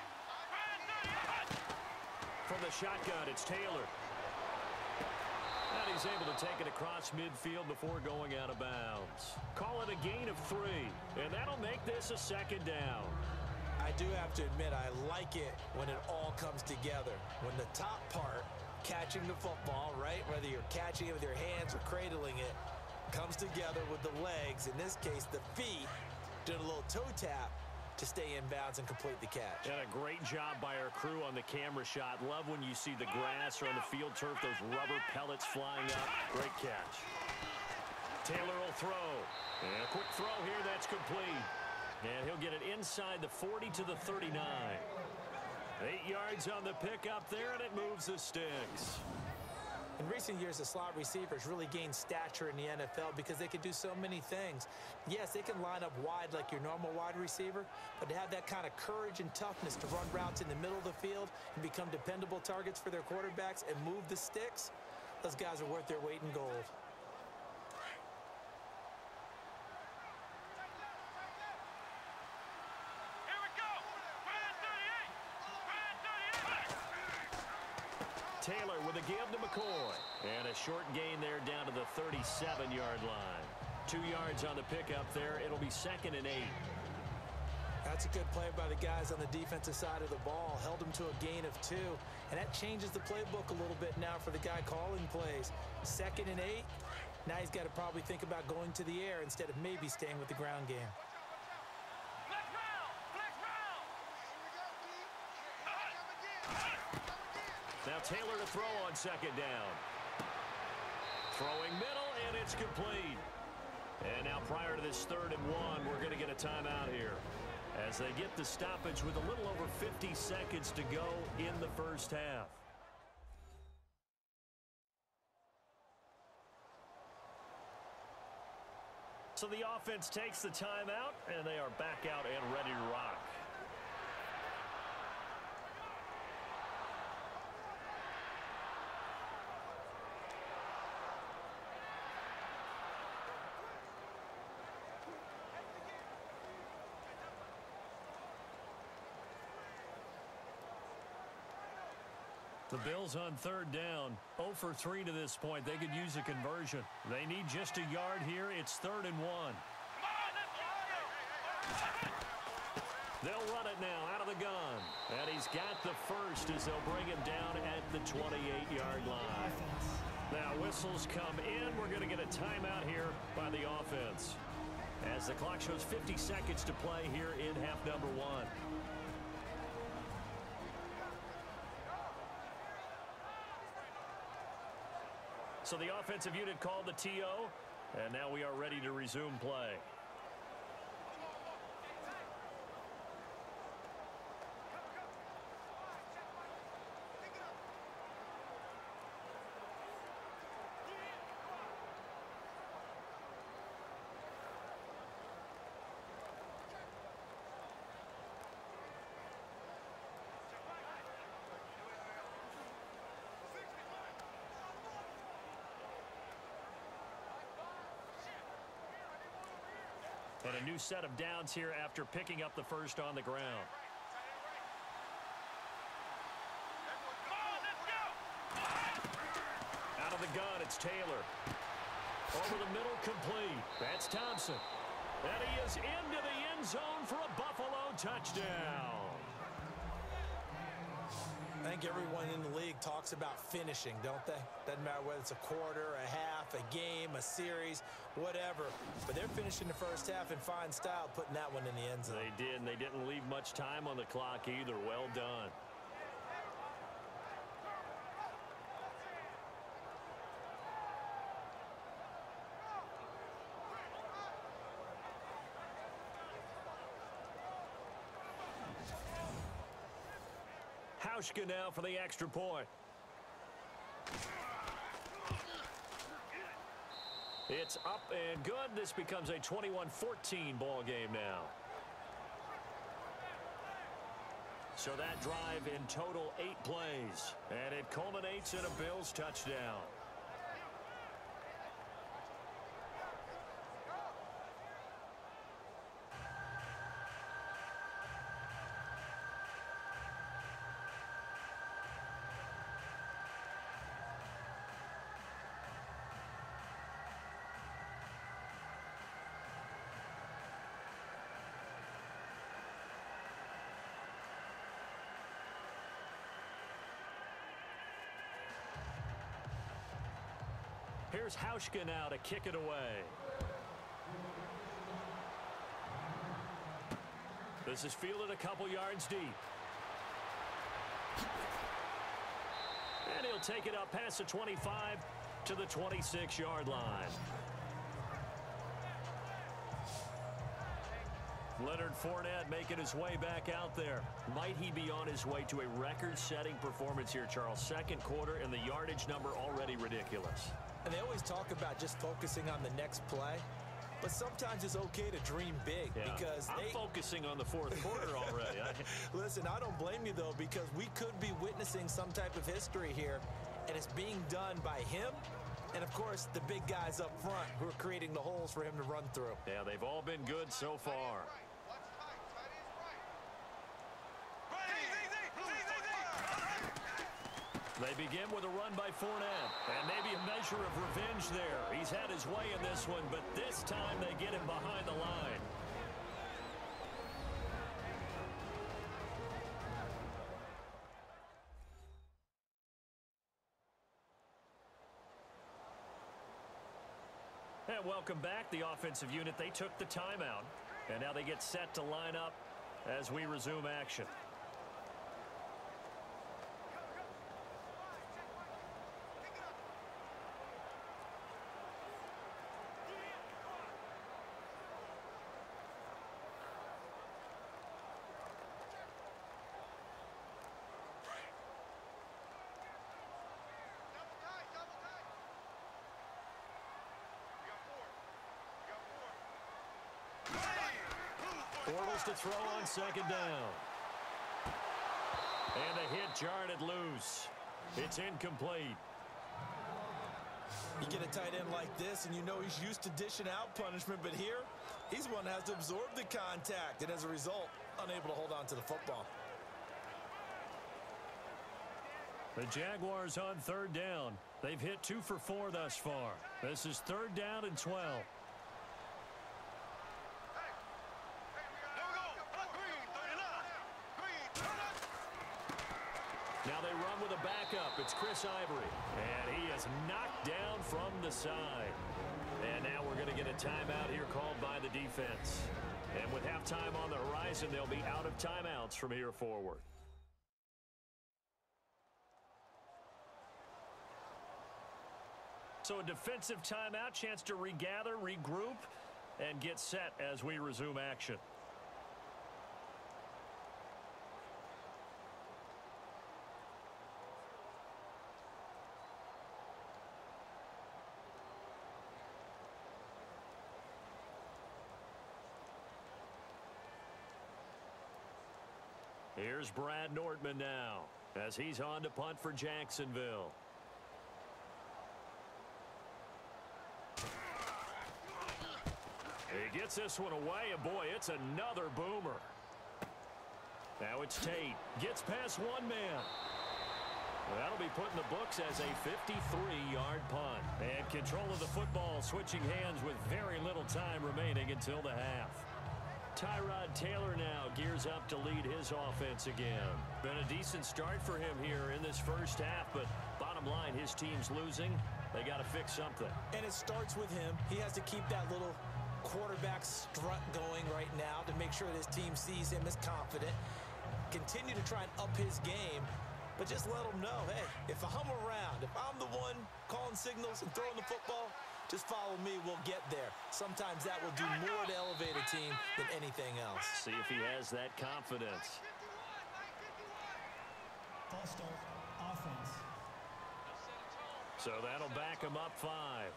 Speaker 2: From the shotgun, it's Taylor. And he's able to take it across midfield before going out of bounds. Call it a gain of three, and that'll make this a second down.
Speaker 3: I do have to admit, I like it when it all comes together. When the top part, catching the football, right, whether you're catching it with your hands or cradling it, comes together with the legs, in this case the feet, doing a little toe tap to stay in bounds and complete the catch.
Speaker 2: And a great job by our crew on the camera shot. Love when you see the grass or on the field turf, those rubber pellets flying up. Great catch. Taylor will throw. And a quick throw here, that's complete. And he'll get it inside the forty to the thirty-nine. Eight yards on the pickup there, and it moves the sticks.
Speaker 3: In recent years, the slot receivers really gained stature in the N F L because they can do so many things. Yes, they can line up wide like your normal wide receiver, but to have that kind of courage and toughness to run routes in the middle of the field and become dependable targets for their quarterbacks and move the sticks, those guys are worth their weight in gold.
Speaker 2: Taylor with a give to McCoy. And a short gain there down to the thirty-seven yard line. Two yards on the pickup there. It'll be second and eight.
Speaker 3: That's a good play by the guys on the defensive side of the ball. Held them to a gain of two. And that changes the playbook a little bit now for the guy calling plays. Second and eight. Now he's got to probably think about going to the air instead of maybe staying with the ground game.
Speaker 2: Now Taylor to throw on second down. Throwing middle, and it's complete. And now prior to this third and one, we're going to get a timeout here as they get the stoppage with a little over fifty seconds to go in the first half. So the offense takes the timeout, and they are back out and ready to rock. The Bills on third down, oh for three to this point. They could use a conversion. They need just a yard here. It's third and one. They'll run it now out of the gun. And he's got the first as they'll bring him down at the twenty-eight yard line. Now whistles come in. We're going to get a timeout here by the offense as the clock shows fifty seconds to play here in half number one. So the offensive unit called the T O, and now we are ready to resume play. And a new set of downs here after picking up the first on the ground. Out of the gun, it's Taylor. Over the middle, complete. That's Thompson. And he is into the end zone for a Buffalo touchdown.
Speaker 3: I think everyone in the league talks about finishing, don't they? Doesn't matter whether it's a quarter, a half, a game, a series, whatever. But they're finishing the first half in fine style, putting that one in the end zone.
Speaker 2: They did, and they didn't leave much time on the clock either. Well done. Hauschka now for the extra point. It's up and good. This becomes a twenty-one fourteen ball game now. So that drive in total eight plays, and it culminates in a Bills touchdown. Here's Hauschka now to kick it away. This is fielded a couple yards deep. And he'll take it up past the twenty-five to the twenty-six yard line. Leonard Fournette making his way back out there. Might he be on his way to a record-setting performance here, Charles? Second quarter, and the yardage number already ridiculous.
Speaker 3: And they always talk about just focusing on the next play. But sometimes it's okay to dream big
Speaker 2: yeah.
Speaker 3: because
Speaker 2: I'm
Speaker 3: they...
Speaker 2: focusing on the fourth quarter already.
Speaker 3: Listen, I don't blame you, though, because we could be witnessing some type of history here, and it's being done by him and, of course, the big guys up front who are creating the holes for him to run through.
Speaker 2: Yeah, they've all been good so far. They begin with a run by Fournette, and maybe a measure of revenge there. He's had his way in this one, but this time they get him behind the line. And welcome back, the offensive unit. They took the timeout, and now they get set to line up as we resume action. Bortles to throw on second down. And the hit jarred it loose. It's incomplete.
Speaker 3: You get a tight end like this, and you know he's used to dishing out punishment, but here, he's one that has to absorb the contact, and as a result, unable to hold on to the football.
Speaker 2: The Jaguars on third down. They've hit two for four thus far. This is third down and twelve. Now they run with a backup. It's Chris Ivory. And he is knocked down from the side. And now we're going to get a timeout here called by the defense. And with halftime on the horizon, they'll be out of timeouts from here forward. So a defensive timeout, chance to regather, regroup, and get set as we resume action. Here's Brad Nordman now as he's on to punt for Jacksonville. He gets this one away, and boy, it's another boomer. Now it's Tate. Gets past one man. That'll be put in the books as a fifty-three yard punt. And control of the football switching hands with very little time remaining until the half. Tyrod Taylor now gears up to lead his offense again. Been a decent start for him here in this first half, but bottom line, his team's losing. They got to fix something.
Speaker 3: And it starts with him. He has to keep that little quarterback strut going right now to make sure that his team sees him as confident. Continue to try and up his game, but just let him know, hey, if I'm around, if I'm the one calling signals and throwing the football, just follow me, we'll get there. Sometimes that will do more to elevate a team than anything else.
Speaker 2: See if he has that confidence.
Speaker 5: False start, offense.
Speaker 2: So that'll back him up five.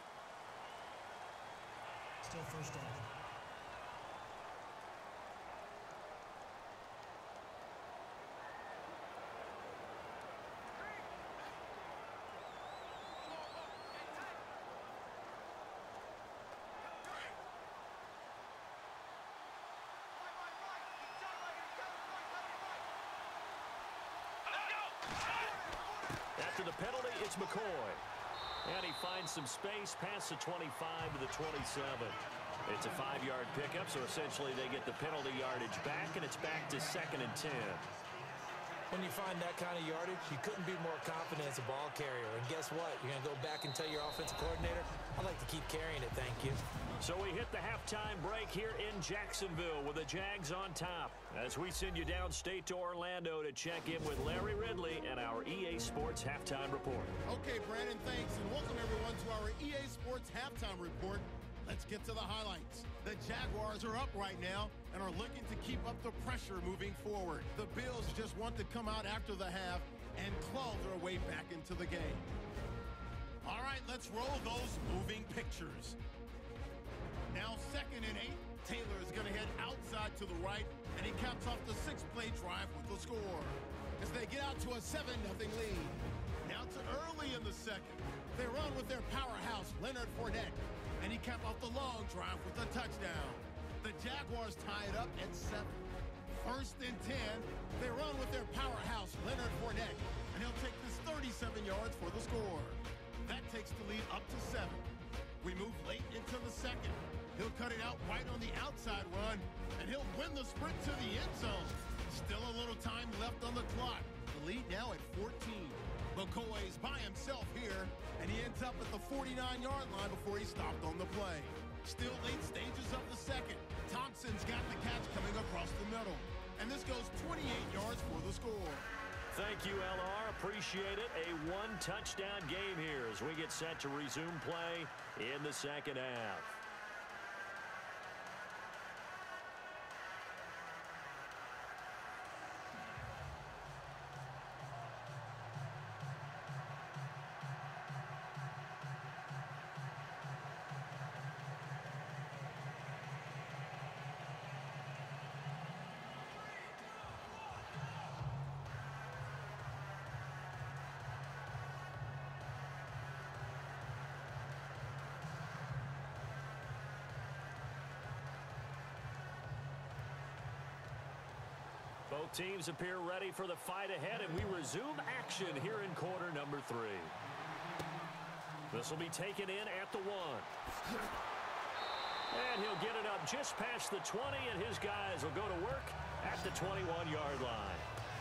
Speaker 5: Still first down.
Speaker 2: After the penalty, it's McCoy. And he finds some space past the twenty-five to the twenty-seven. It's a five yard pickup, so essentially they get the penalty yardage back, and it's back to second and ten.
Speaker 3: When you find that kind of yardage, you couldn't be more confident as a ball carrier. And guess what? You're going to go back and tell your offensive coordinator, I'd like to keep carrying it, thank you.
Speaker 2: So we hit the halftime break here in Jacksonville with the Jags on top as we send you downstate to Orlando to check in with Larry Ridley and our E A Sports Halftime Report.
Speaker 1: Okay, Brandon, thanks, and welcome everyone to our E A Sports Halftime Report. Let's get to the highlights. The Jaguars are up right now and are looking to keep up the pressure moving forward. The Bills just want to come out after the half and claw their way back into the game. All right, let's roll those moving pictures. Now second and eight. Taylor is going to head outside to the right, and he caps off the six-play drive with the score as they get out to a seven nothing lead. Now to early in the second. They run with their powerhouse, Leonard Fournette, and he capped off the long drive with a touchdown. The Jaguars tie it up at seven. First and ten. They run with their powerhouse, Leonard Fournette, and he'll take this thirty-seven yards for the score. That takes the lead up to seven. We move late into the second. He'll cut it out right on the outside run, and he'll win the sprint to the end zone. Still a little time left on the clock. The lead now at fourteen. McCoy's by himself here, and he ends up at the forty-nine yard line before he stopped on the play. Still late stages of the second. Thompson's got the catch coming across the middle, and this goes twenty-eight yards for the score.
Speaker 2: Thank you, L R. Appreciate it. A one-touchdown game here as we get set to resume play in the second half. Both teams appear ready for the fight ahead, and we resume action here in quarter number three. This will be taken in at the one. And he'll get it up just past the twenty, and his guys will go to work at the twenty-one yard line.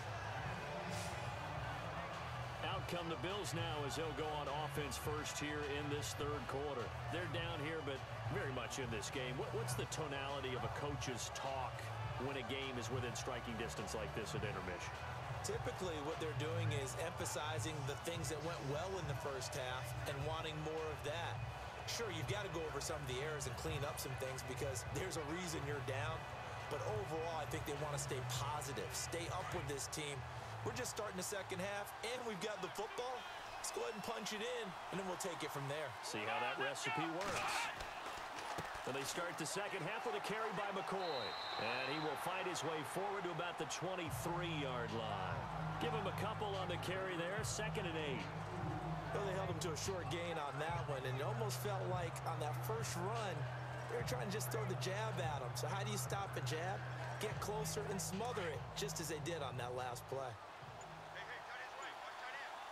Speaker 2: Out come the Bills now as they'll go on offense first here in this third quarter. They're down here, but very much in this game. What, what's the tonality of a coach's talk when a game is within striking distance like this at intermission?
Speaker 3: Typically, what they're doing is emphasizing the things that went well in the first half and wanting more of that. Sure, you've got to go over some of the errors and clean up some things because there's a reason you're down. But overall, I think they want to stay positive, stay up with this team. We're just starting the second half, and we've got the football. Let's go ahead and punch it in, and then we'll take it from there.
Speaker 2: See how that recipe works. And they start the second half with a carry by McCoy. And he will fight his way forward to about the twenty-three yard line. Give him a couple on the carry there, second and eight.
Speaker 3: Well, they held him to a short gain on that one, and it almost felt like on that first run, they were trying to just throw the jab at him. So how do you stop a jab? Get closer and smother it, just as they did on that last play.
Speaker 4: Hey, hey, cut his way. Watch tight end.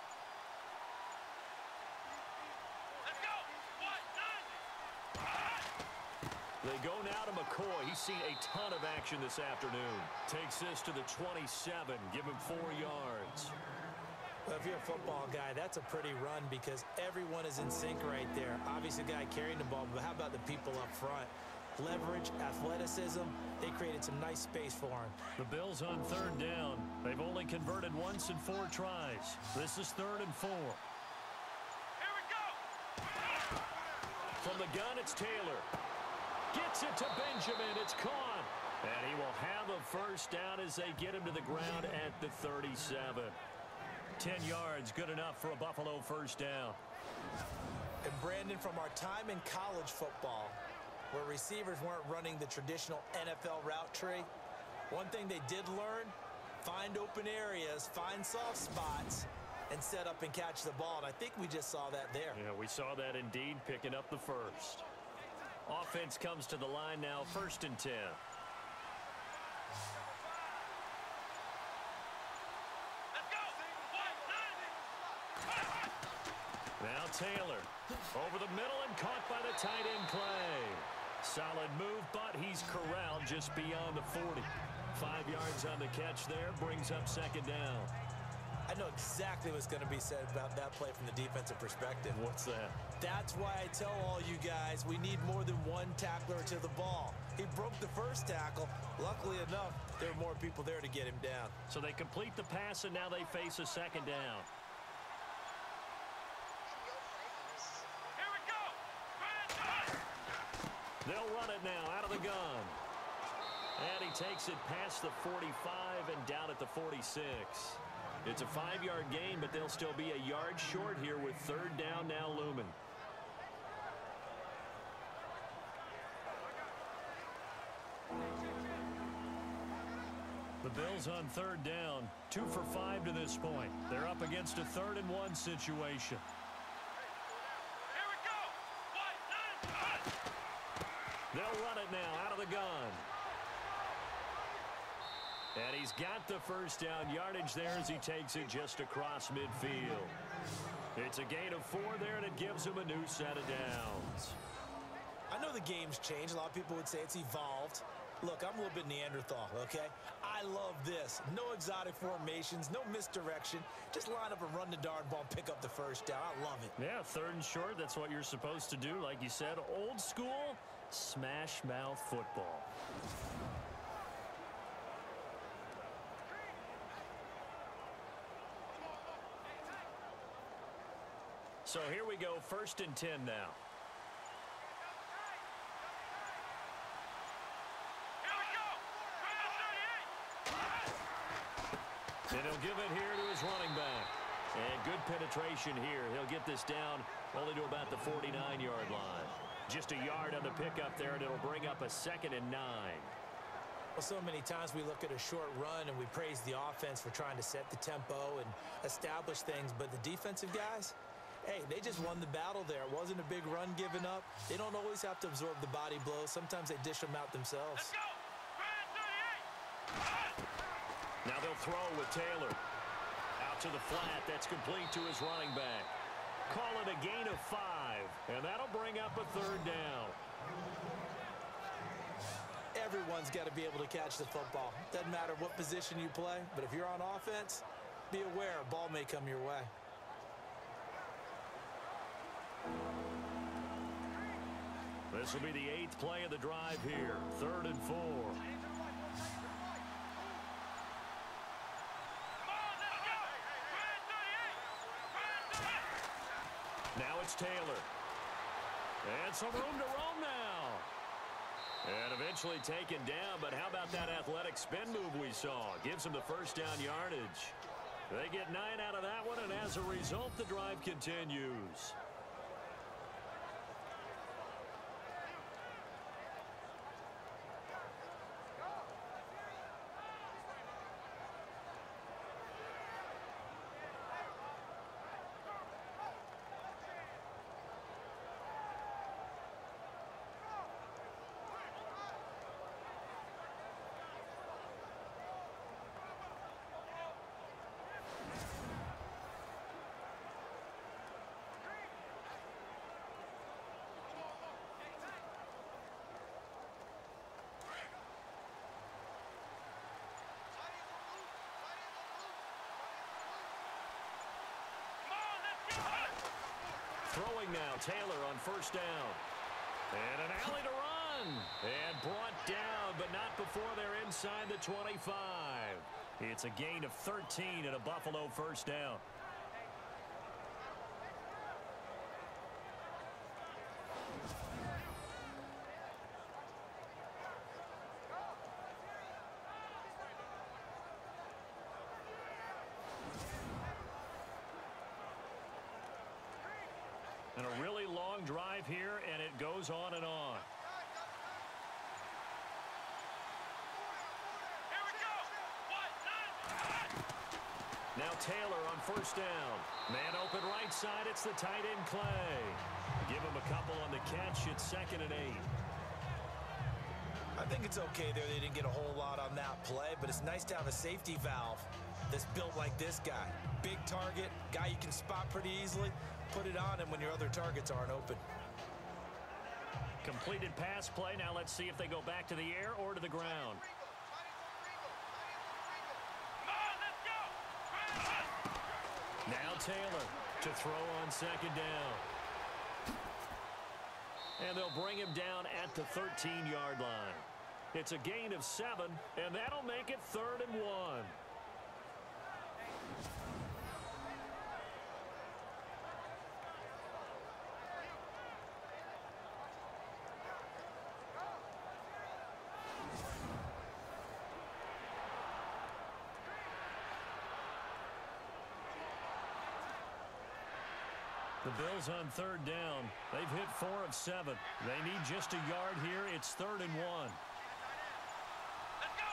Speaker 4: Let's go. One, nine.
Speaker 2: They go now to McCoy. He's seen a ton of action this afternoon. Takes this to the twenty-seven. Give him four yards.
Speaker 3: Well, if you're a football guy, that's a pretty run because everyone is in sync right there. Obviously, the guy carrying the ball, but how about the people up front? Leverage, athleticism, they created some nice space for him.
Speaker 2: The Bills on third down. They've only converted once in four tries. This is third and four.
Speaker 4: Here we go.
Speaker 2: From the gun, it's Taylor. Gets it to Benjamin. It's caught. And he will have a first down as they get him to the ground at the thirty-seven. Ten yards, good enough for a Buffalo first down.
Speaker 3: And Brandon, from our time in college football, where receivers weren't running the traditional N F L route tree, one thing they did learn, find open areas, find soft spots, and set up and catch the ball. And I think we just saw that there.
Speaker 2: Yeah, we saw that indeed, picking up the first. Offense comes to the line now, first and ten.
Speaker 4: Let's go. One, nine.
Speaker 2: Now Taylor over the middle and caught by the tight end Clay. Solid move, but he's corralled just beyond the forty. Five yards on the catch there, brings up second down.
Speaker 3: I know exactly what's going to be said about that play from the defensive perspective.
Speaker 2: What's that?
Speaker 3: That's why I tell all you guys we need more than one tackler to the ball. He broke the first tackle. Luckily enough, there were more people there to get him down.
Speaker 2: So they complete the pass, and now they face a second down.
Speaker 4: Here we go.
Speaker 2: They'll run it now out of the gun. And he takes it past the forty-five and down at the forty-six. It's a five-yard gain, but they'll still be a yard short here with third down now looming. The Bills on third down, two for five to this point. They're up against a third and one situation.
Speaker 4: Here we go. One, nine,
Speaker 2: They'll run it now out of the gun. And he's got the first down yardage there as he takes it just across midfield. It's a gain of four there, and it gives him a new set of downs.
Speaker 3: I know the game's changed. A lot of people would say it's evolved. Look, I'm a little bit Neanderthal, okay? I love this. No exotic formations, no misdirection. Just line up and run the darn ball, pick up the first down. I love it.
Speaker 2: Yeah, third and short, that's what you're supposed to do. Like you said, old school, smash mouth football. So here we go, first and ten now. And he'll give it here to his running back. And good penetration here. He'll get this down only to about the forty-nine-yard line. Just a yard on the pickup there, and it'll bring up a second and nine.
Speaker 3: Well, so many times we look at a short run and we praise the offense for trying to set the tempo and establish things, but the defensive guys, hey, they just won the battle there. It wasn't a big run given up. They don't always have to absorb the body blows. Sometimes they dish them out themselves.
Speaker 4: Let's go.
Speaker 2: Now they'll throw with Taylor. Out to the flat. That's complete to his running back. Call it a gain of five. And that'll bring up a third down.
Speaker 3: Everyone's got to be able to catch the football. Doesn't matter what position you play, but if you're on offense, be aware a ball may come your way.
Speaker 2: This will be the eighth play of the drive here. Third and four. Now it's Taylor. And some room to roam now. And eventually taken down, but how about that athletic spin move we saw? Gives him the first down yardage. They get nine out of that one, and as a result, the drive continues. Throwing now, Taylor on first down. And an alley to run. And brought down, but not before they're inside the twenty-five. It's a gain of thirteen and a Buffalo first down. And a really long drive here, and it goes on and on.
Speaker 4: Here we go. One, nine,
Speaker 2: Now Taylor on first down. Man open right side. It's the tight end Clay. Give him a couple on the catch. It's second and eight.
Speaker 3: I think it's okay there. They didn't get a whole lot on that play, but it's nice to have a safety valve that's built like this guy. Big target, guy you can spot pretty easily. Put it on him when your other targets aren't open.
Speaker 2: Completed pass play. Now let's see if they go back to the air or to the ground.
Speaker 6: Now Taylor to throw on second down. And they'll bring him down at the thirteen-yard line. It's a gain of seven, and that'll make it third and one. The Bills on third down. They've hit four of seven. They need just a yard here. It's third and one.
Speaker 4: Let's go.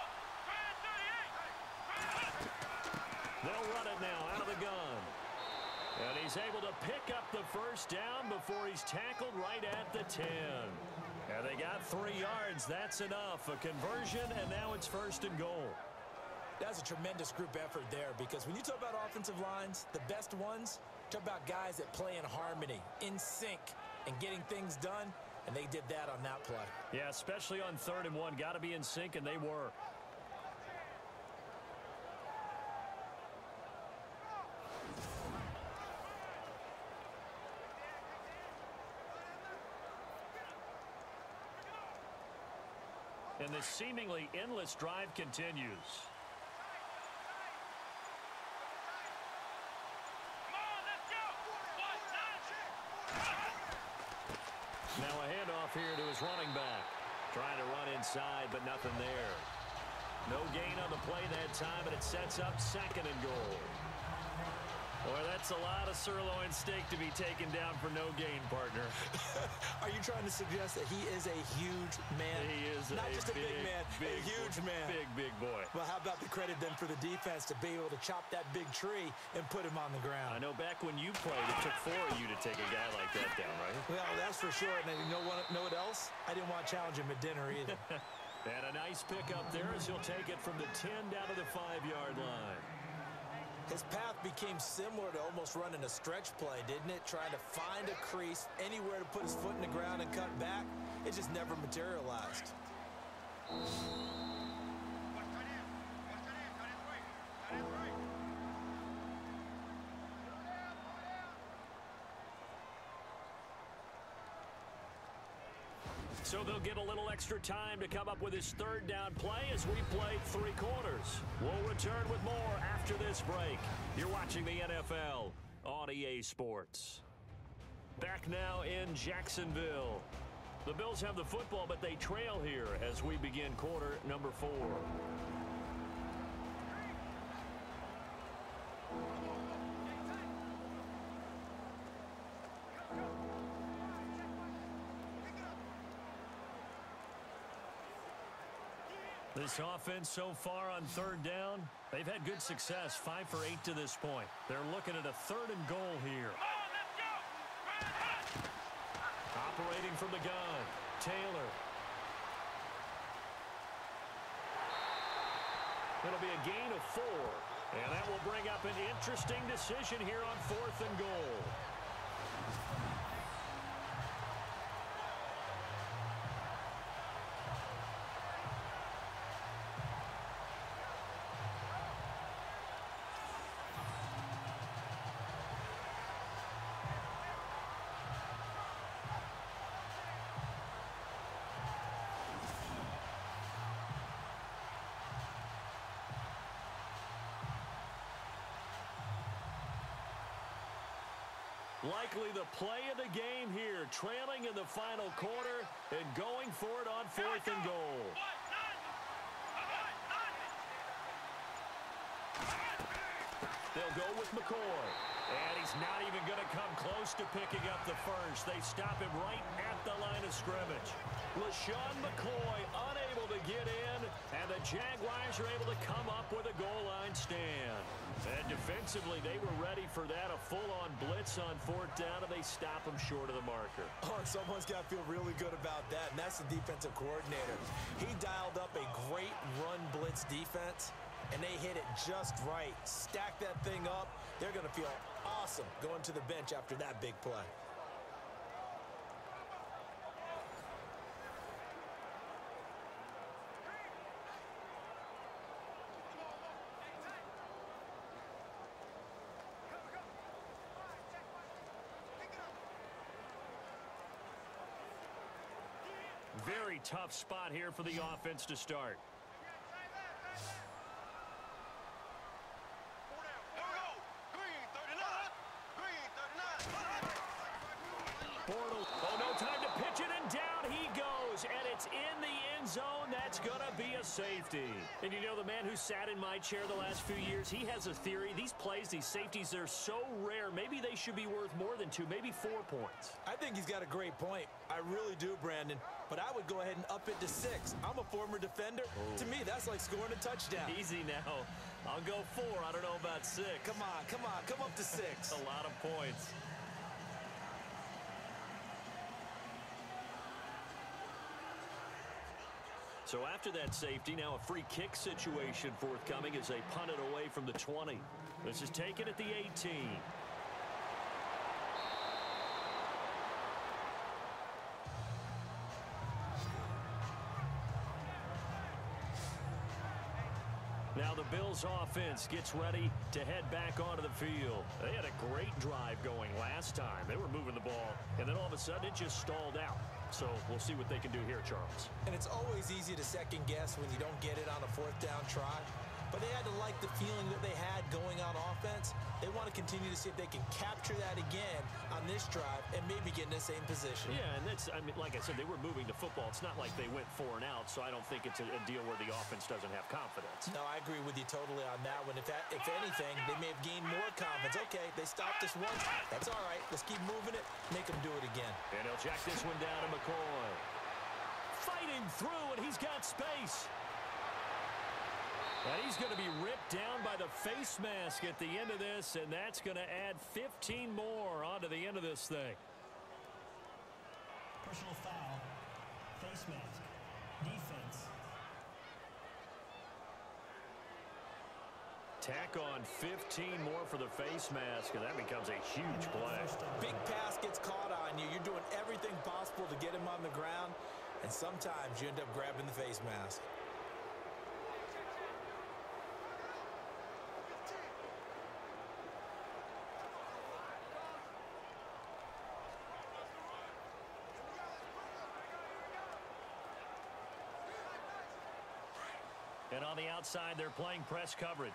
Speaker 6: They'll run it now out of the gun. And he's able to pick up the first down before he's tackled right at the ten. And they got three yards. That's enough. A conversion, and now it's first and goal.
Speaker 3: That's a tremendous group effort there, because when you talk about offensive lines, the best ones, talk about guys that play in harmony, in sync, and getting things done, and they did that on that play.
Speaker 6: Yeah, especially on third and one. Got to be in sync, and they were. And this seemingly endless drive continues. Now a handoff here to his running back. Trying to run inside, but nothing there. No gain on the play that time, and it sets up second and goal. Boy, that's a lot of sirloin steak to be taken down for no gain, partner.
Speaker 3: Are you trying to suggest that he is a huge man?
Speaker 6: He is
Speaker 3: not
Speaker 6: a
Speaker 3: just a big, big man,
Speaker 6: big,
Speaker 3: a huge man.
Speaker 6: Big, big boy.
Speaker 3: Well, how about the credit then for the defense to be able to chop that big tree and put him on the ground?
Speaker 6: I know back when you played, it took four of you to take a guy like that down, right?
Speaker 3: Well, that's for sure. And you know what, know what else? I didn't want to challenge him at dinner either.
Speaker 6: And a nice pickup there as he'll take it from the ten down to the five-yard line.
Speaker 3: His path became similar to almost running a stretch play, didn't it? Trying to find a crease, anywhere to put his foot in the ground and cut back. It just never materialized.
Speaker 6: So they'll get a little extra time to come up with his third down play as we play three quarters. We'll return with more after this break. You're watching the N F L on E A Sports. Back now in Jacksonville. The Bills have the football, but they trail here as we begin quarter number four. This offense so far on third down, they've had good success, five for eight to this point. They're looking at a third and goal here. Operating from the gun, Taylor. It'll be a gain of four, and that will bring up an interesting decision here on fourth and goal. Likely the play of the game here, trailing in the final quarter and going for it on fourth and goal. They'll go with McCoy. And he's not even going to come close to picking up the first. They stop him right at the line of scrimmage. LeSean McCoy unable to get in, and the Jaguars are able to come up with a goal line stand. And defensively, they were ready for that, a full-on blitz on fourth down, and they stop him short of the marker.
Speaker 3: Oh, and someone's got to feel really good about that, and that's the defensive coordinator. He dialed up a great run blitz defense, and they hit it just right. Stack that thing up. They're going to feel awesome going to the bench after that big play.
Speaker 2: very tough spot here for the offense to start. Bortles. Oh, no time to pitch it, and down he goes. And it's in the end zone. That's going to be a safety. And you know, the man who sat in my chair the last few years, he has a theory. These plays, these safeties, they're so rare. Maybe they should be worth more than two, maybe four points.
Speaker 3: I think he's got a great point. I really do, Brandon. But I would go ahead and up it to six. I'm a former defender. Oh. To me, that's like scoring a touchdown.
Speaker 2: Easy now. I'll go four. I don't know about six.
Speaker 3: Come on, come on. Come up to six.
Speaker 2: A lot of points. So after that safety, now a free kick situation forthcoming as they punt it away from the twenty. This is taken at the eighteen. Now the Bills offense gets ready to head back onto the field. They had a great drive going last time. They were moving the ball, and then all of a sudden it just stalled out. So we'll see what they can do here, Charles.
Speaker 3: And it's always easy to second guess when you don't get it on a fourth down try. But they had to like the feeling that they had going on offense. They want to continue to see if they can capture that again on this drive and maybe get in the same position.
Speaker 2: Yeah, and that's, I mean, like I said, they were moving the football. It's not like they went four and out, so I don't think it's a, a deal where the offense doesn't have confidence.
Speaker 3: No, I agree with you totally on that one. If, that, if anything, they may have gained more confidence. Okay, they stopped us once. That's all right. Let's keep moving it. Make them do it again.
Speaker 2: And he'll jack this one down to McCoy. Fighting through, and he's got space. And he's going to be ripped down by the face mask at the end of this, and that's going to add fifteen more onto the end of this thing.
Speaker 5: Personal foul, face mask, defense.
Speaker 2: Tack on fifteen more for the face mask, and that becomes a huge play.
Speaker 3: Big pass gets caught on you. You're doing everything possible to get him on the ground, and sometimes you end up grabbing the face mask.
Speaker 2: And on the outside, they're playing press coverage.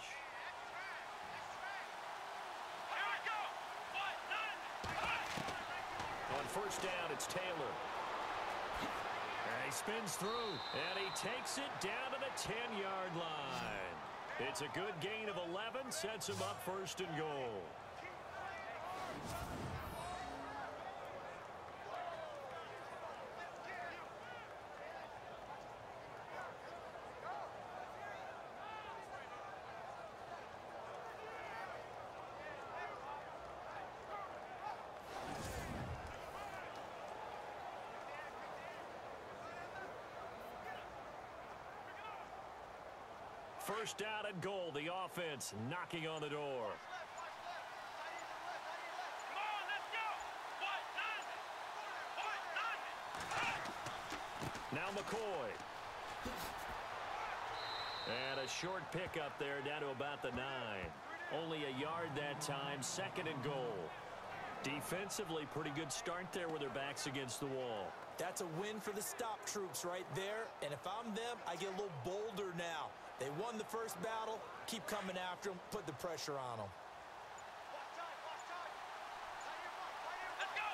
Speaker 2: On first down, it's Taylor. And he spins through, and he takes it down to the ten-yard line. It's a good gain of eleven, sets him up first and goal. First down and goal. The offense knocking on the door. Now McCoy. And a short pickup there down to about the nine. Only a yard that time. Second and goal. Defensively, pretty good start there with their backs against the wall.
Speaker 3: That's a win for the stop troops right there. And if I'm them, I get a little bolder now. They won the first battle. Keep coming after them. Put the pressure on them.
Speaker 4: Let's go!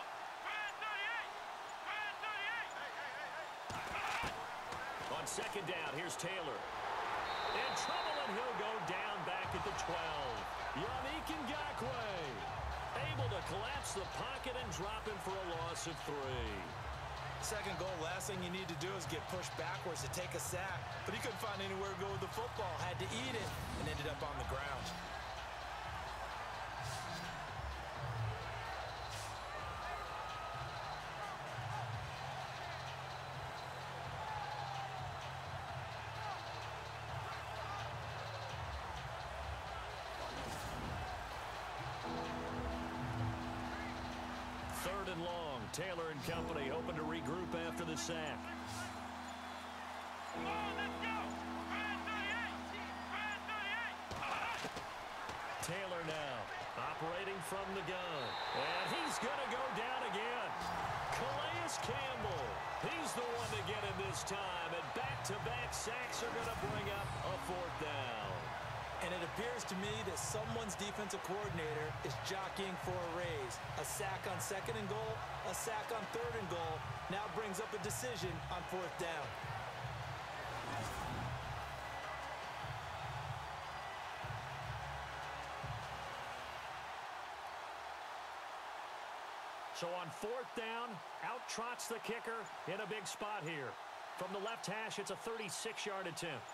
Speaker 2: On second down, here's Taylor. In trouble, and he'll go down back at the twelve. Yannick Ngakoue able to collapse the pocket and drop him for a loss of three.
Speaker 3: Second goal, last thing you need to do is get pushed backwards to take a sack. But he couldn't find anywhere to go with the football. Had to eat it and ended up on the ground.
Speaker 2: Third and long. Taylor and company hoping to regroup after the sack. Taylor now operating from the gun. And he's going to go down again. Calais Campbell He's the one to get him this time, and back-to-back sacks are going to bring up a fourth down.
Speaker 3: And it appears to me that someone's defensive coordinator is jockeying for a raise. A sack on second and goal, a sack on third and goal, now brings up a decision on fourth down.
Speaker 2: So on fourth down, out trots the kicker in a big spot here. From the left hash, it's a thirty-six yard attempt.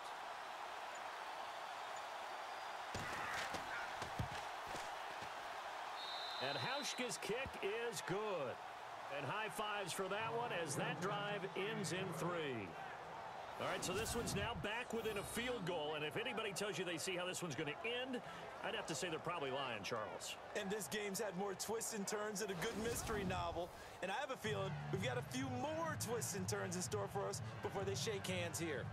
Speaker 2: And Hauschka's kick is good. And high fives for that one as that drive ends in three. All right, so this one's now back within a field goal. And if anybody tells you they see how this one's going to end, I'd have to say they're probably lying, Charles.
Speaker 3: And this game's had more twists and turns than a good mystery novel. And I have a feeling we've got a few more twists and turns in store for us before they shake hands here.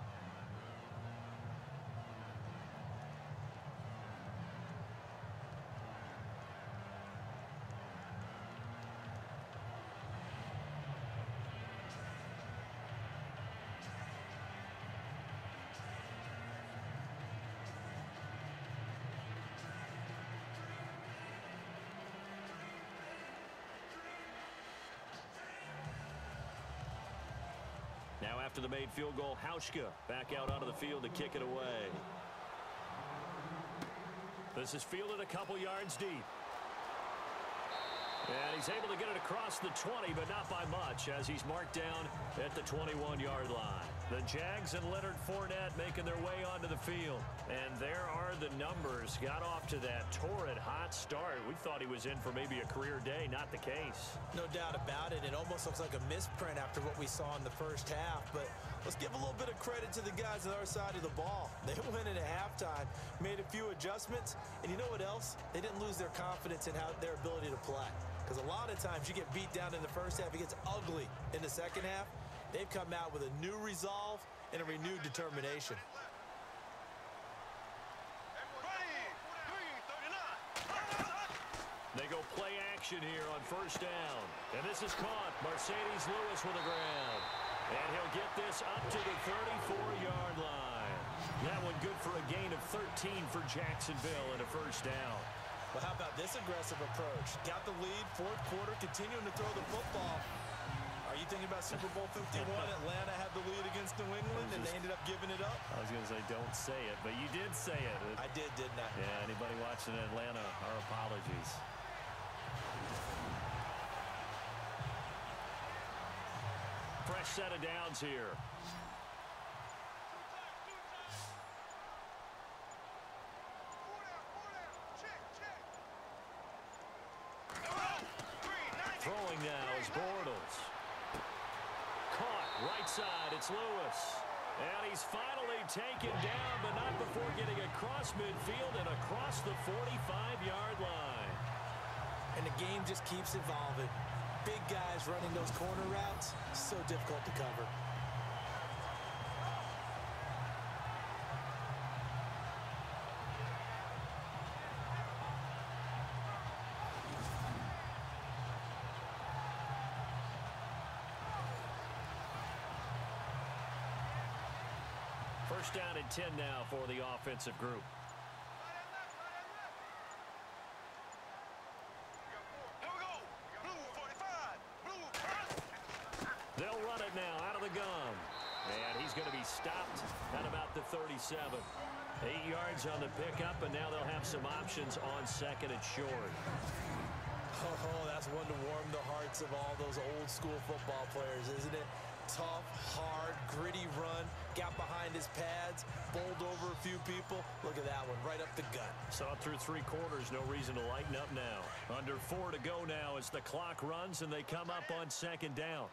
Speaker 2: Now after the made field goal, Hauschka back out onto the field to kick it away. This is fielded a couple yards deep. And he's able to get it across the twenty, but not by much, as he's marked down at the twenty-one yard line. The Jags and Leonard Fournette making their way onto the field. And there are the numbers. Got off to that torrid hot start. We thought he was in for maybe a career day. Not the case.
Speaker 3: No doubt about it. It almost looks like a misprint after what we saw in the first half. But let's give a little bit of credit to the guys on our side of the ball. They went in at halftime, made a few adjustments. And you know what else? They didn't lose their confidence in how their ability to play. Because a lot of times you get beat down in the first half, it gets ugly in the second half. They've come out with a new resolve and a renewed determination.
Speaker 2: They go play action here on first down. And this is caught. Mercedes Lewis with the ground. And he'll get this up to the thirty-four yard line. That one good for a gain of thirteen for Jacksonville and a first down.
Speaker 3: Well, how about this aggressive approach? Got the lead, fourth quarter, continuing to throw the football. Are you thinking about Super Bowl fifty-one? Atlanta had the lead against New England, and they ended up giving it up?
Speaker 2: I was going to say, don't say it, but you did say it.
Speaker 3: I did, didn't I?
Speaker 2: Yeah, anybody watching Atlanta, our apologies. Fresh set of downs here. Throwing now is Bortles. Caught right side. It's Lewis. And he's finally taken down, but not before getting across midfield and across the forty-five yard line.
Speaker 3: And the game just keeps evolving. Big guys running those corner routes, so difficult to cover.
Speaker 2: First down and ten now for the offensive group. They'll run it now out of the gun. And he's going to be stopped at about the thirty-seven. Eight yards on the pickup, and now they'll have some options on second and short.
Speaker 3: Oh, that's one to warm the hearts of all those old school football players, isn't it? Tough, hard, gritty run. Got behind his pads, bowled over a few people. Look at that one, right up the gut.
Speaker 2: Saw through three quarters, no reason to lighten up now. Under four to go now as the clock runs and they come up on second down.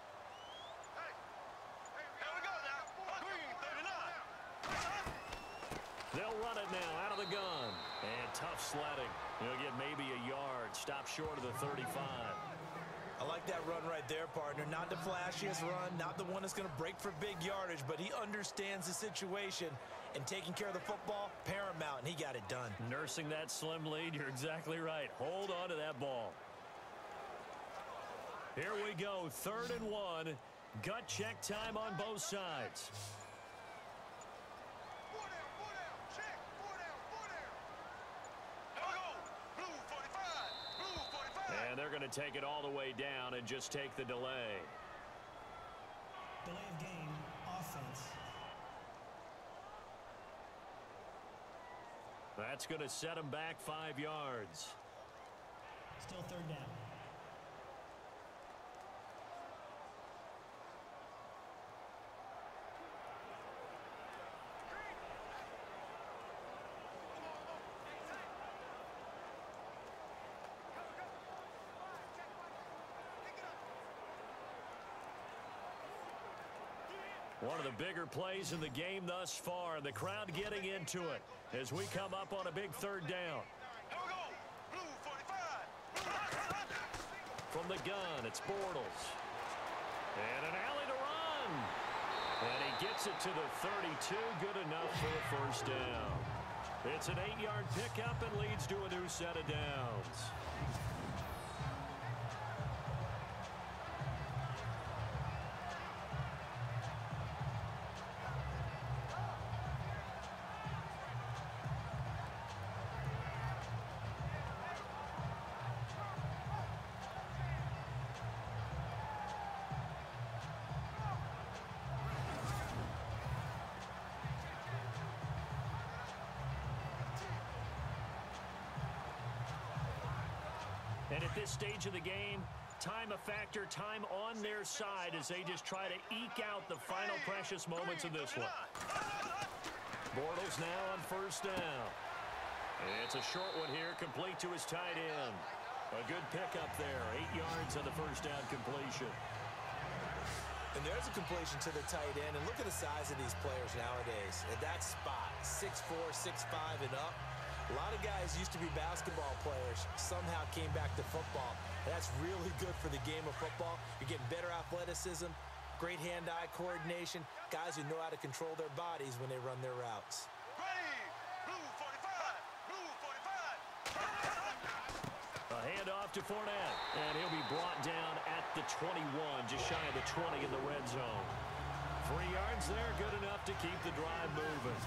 Speaker 2: They'll run it now out of the gun. And tough sledding. He'll get maybe a yard. Stop short of the thirty-five.
Speaker 3: I like that run right there, partner. Not the flashiest run, not the one that's going to break for big yardage, but he understands the situation, and taking care of the football, paramount, and he got it done.
Speaker 2: Nursing that slim lead, you're exactly right. Hold on to that ball. Here we go, third and one Gut check time on both sides.
Speaker 4: Four down, four down. Check. Four down, four down. Here we go. Blue forty-five. Blue forty-five.
Speaker 2: And they're going to take it all the way down and just take the delay.
Speaker 5: Delay of game, offense.
Speaker 2: That's going to set them back five yards.
Speaker 5: Still third down.
Speaker 2: One of the bigger plays in the game thus far, and the crowd getting into it as we come up on a big third down.
Speaker 4: Here we go. Blue forty-five.
Speaker 2: From the gun, it's Bortles. And an alley to run. And he gets it to the thirty-two, good enough for a first down. It's an eight-yard pickup and leads to a new set of downs. And at this stage of the game, time a factor, time on their side as they just try to eke out the final precious moments of this one. Bortles now on first down. It's a short one here, complete to his tight end. A good pickup there, eight yards on the first down completion.
Speaker 3: And there's a completion to the tight end. And look at the size of these players nowadays. At that spot, six four, six five and up. A lot of guys used to be basketball players, somehow came back to football. And that's really good for the game of football. You're getting better athleticism, great hand-eye coordination, guys who know how to control their bodies when they run their routes.
Speaker 4: Ready. Blue forty-five. Blue forty-five.
Speaker 2: A handoff to Fournette, and he'll be brought down at the twenty-one, just shy of the twenty in the red zone. Three yards there, good enough to keep the drive moving.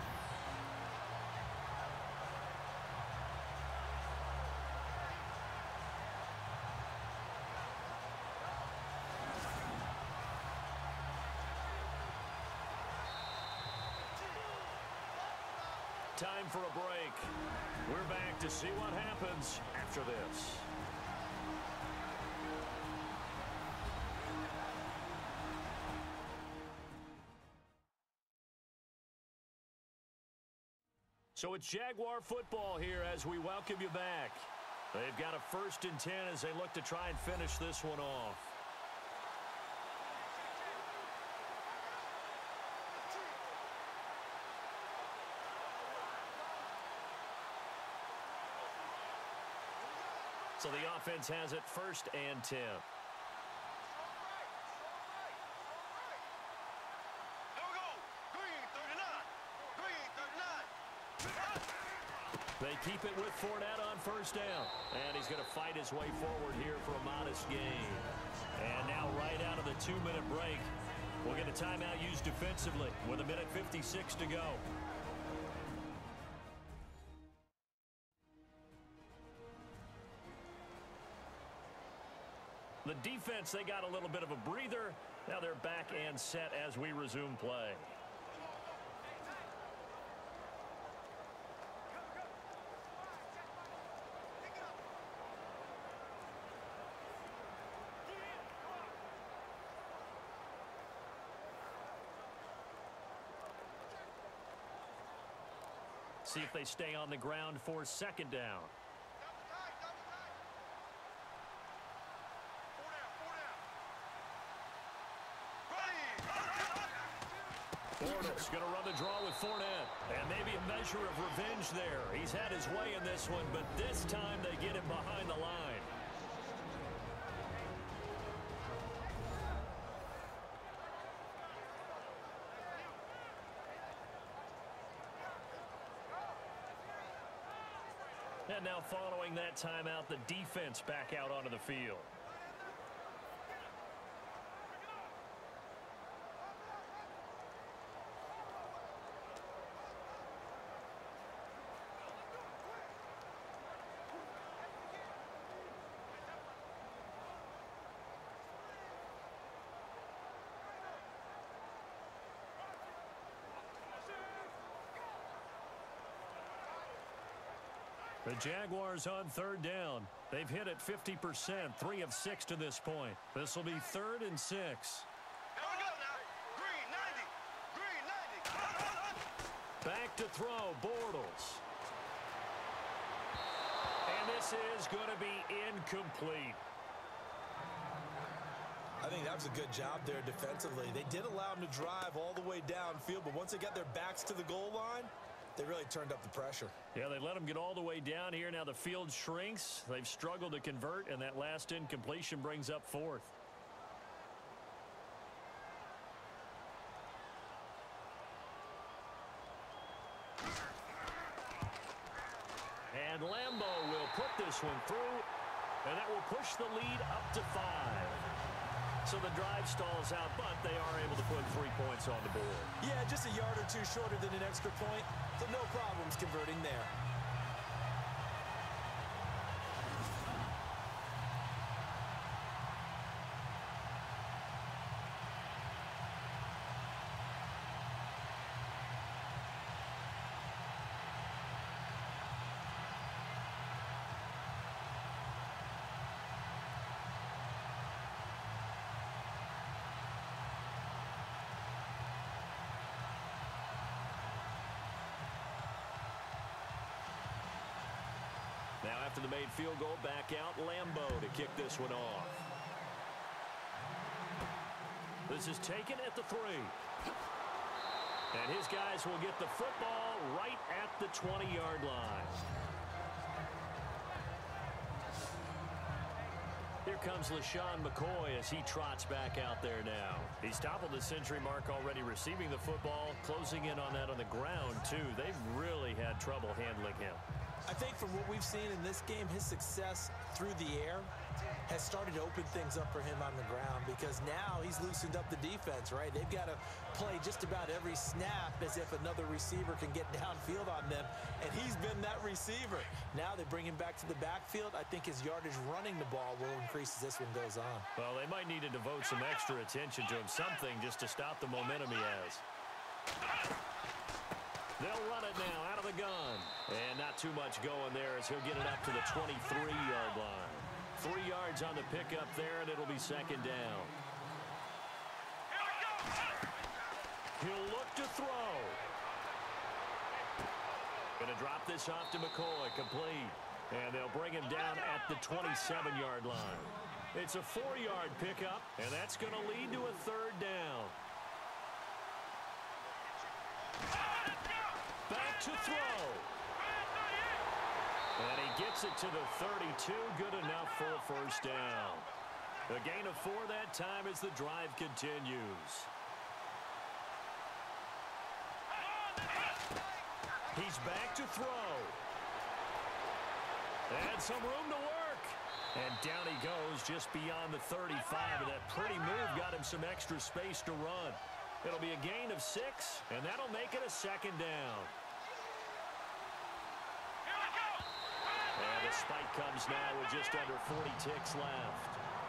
Speaker 2: Time for a break. We're back to see what happens after this. So it's Jaguar football here as we welcome you back. They've got a first and ten as they look to try and finish this one off. So the offense has it first and ten.
Speaker 4: Here we go. Green thirty-nine. Green thirty-nine.
Speaker 2: They keep it with Fournette on first down. And he's going to fight his way forward here for a modest gain. And now right out of the two-minute break, we'll get a timeout used defensively with a minute fifty-six to go. The defense, they got a little bit of a breather. Now they're back and set as we resume play. See if they stay on the ground for second down. Bortles going to run the draw with Fournette. And maybe a measure of revenge there. He's had his way in this one, but this time they get him behind the line. And now following that timeout, the defense back out onto the field.
Speaker 6: The Jaguars on third down. They've hit it fifty percent, three of six to this point. This will be third and six.
Speaker 4: Here we go now. Green ninety. Green ninety.
Speaker 6: Back to throw, Bortles. And this is going to be incomplete.
Speaker 3: I think that was a good job there defensively. They did allow them to drive all the way downfield, but once they got their backs to the goal line, they really turned up the pressure.
Speaker 6: Yeah, they let them get all the way down here. Now the field shrinks. They've struggled to convert, and that last incompletion brings up fourth. And Lambo will put this one through, and that will push the lead up to five. So the drive stalls out, but they are able to put three points on the board.
Speaker 3: Yeah, just a yard or two shorter than an extra point, so no problems converting there.
Speaker 6: Now after the made field goal, back out Lambo to kick this one off. This is taken at the three. And his guys will get the football right at the twenty-yard line. Here comes LaShawn McCoy as he trots back out there now. He's toppled the century mark already receiving the football, closing in on that on the ground, too. They've really had trouble handling him.
Speaker 3: I think from what we've seen in this game, his success through the air has started to open things up for him on the ground, because now he's loosened up the defense, right? They've got to play just about every snap as if another receiver can get downfield on them, and he's been that receiver. Now they bring him back to the backfield. I think his yardage running the ball will increase as this one goes on.
Speaker 6: Well, they might need to devote some extra attention to him, something just to stop the momentum he has. They'll run it now out of the gun. And not too much going there as he'll get it up to the twenty-three-yard line. Three yards on the pickup there, and it'll be second down. He'll look to throw. Going to drop this off to McCoy, complete. And they'll bring him down at the twenty-seven-yard line. It's a four-yard pickup, and that's going to lead to a third down. Back to throw. And he gets it to the thirty-two. Good enough for a first down. A gain of four that time as the drive continues. He's back to throw. And some room to work. And down he goes just beyond the thirty-five. And that pretty move got him some extra space to run. It'll be a gain of six, and that'll make it a second down. And the spike comes now with just under forty ticks left.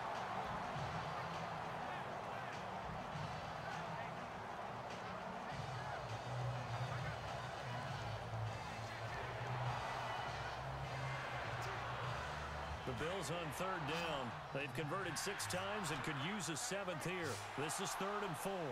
Speaker 6: The Bills on third down. They've converted six times and could use a seventh here. This is third and four.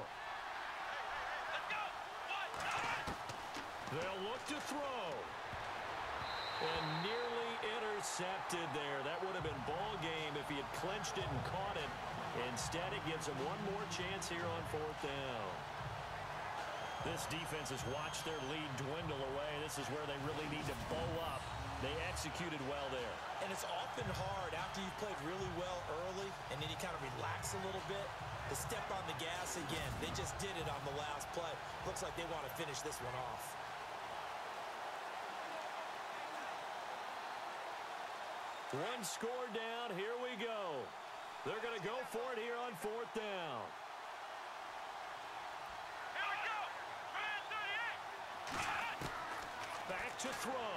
Speaker 6: They'll look to throw. And nearly intercepted there. That would have been ball game if he had clinched it and caught it. Instead, it gives him one more chance here on fourth down. This defense has watched their lead dwindle away. This is where they really need to bow up. They executed well there.
Speaker 3: And it's often hard after you've played really well early and then you kind of relax a little bit to step on the gas again. They just did it on the last play. Looks like they want to finish this one off.
Speaker 6: One score down. Here we go. They're going to go for it here on fourth down.
Speaker 4: Here we go.
Speaker 6: Back to throw.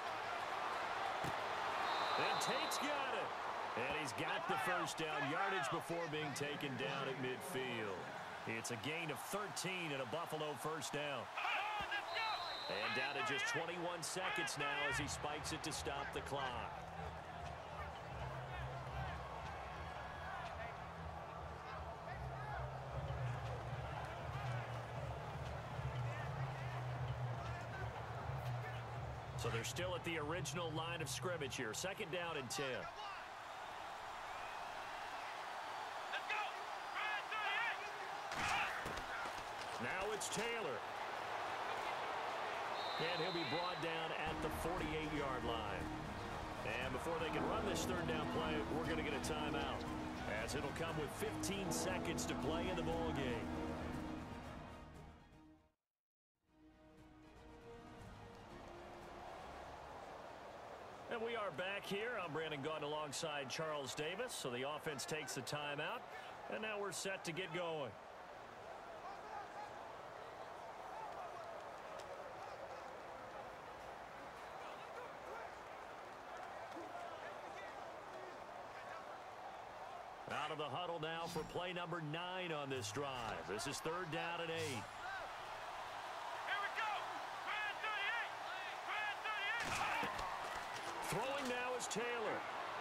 Speaker 6: And Tate's got it. And he's got the first down. Yardage before being taken down at midfield. It's a gain of thirteen and a Buffalo first down. And
Speaker 2: And down to just twenty-one seconds now as he spikes it to stop the clock. So they're still at the original line of scrimmage here. Second down and ten.
Speaker 4: Let's go.
Speaker 2: Now it's Taylor. And he'll be brought down at the forty-eight-yard line. And before they can run this third down play, we're going to get a timeout, as it'll come with fifteen seconds to play in the ball game. And we are back here. I'm Brandon Gaudin alongside Charles Davis. So the offense takes the timeout, and now we're set to get going. Out of the huddle now for play number nine on this drive. This is third down and eight.
Speaker 4: Here we go. Grand thirty-eight. Grand thirty-eight.
Speaker 2: Throwing now is Taylor.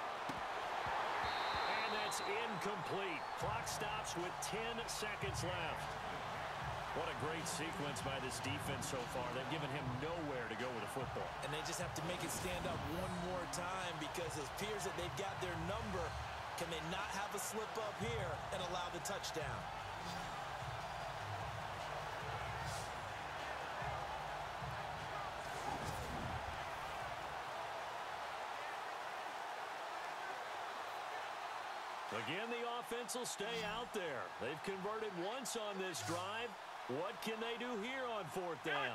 Speaker 2: And that's incomplete. Clock stops with ten seconds left. What a great sequence by this defense so far. They've given him nowhere to go with the football.
Speaker 3: And they just have to make it stand up one more time, because it appears that they've got their number. Can they not have a slip up here and allow the touchdown?
Speaker 2: Again, the offense will stay out there. They've converted once on this drive. What can they do here on fourth down?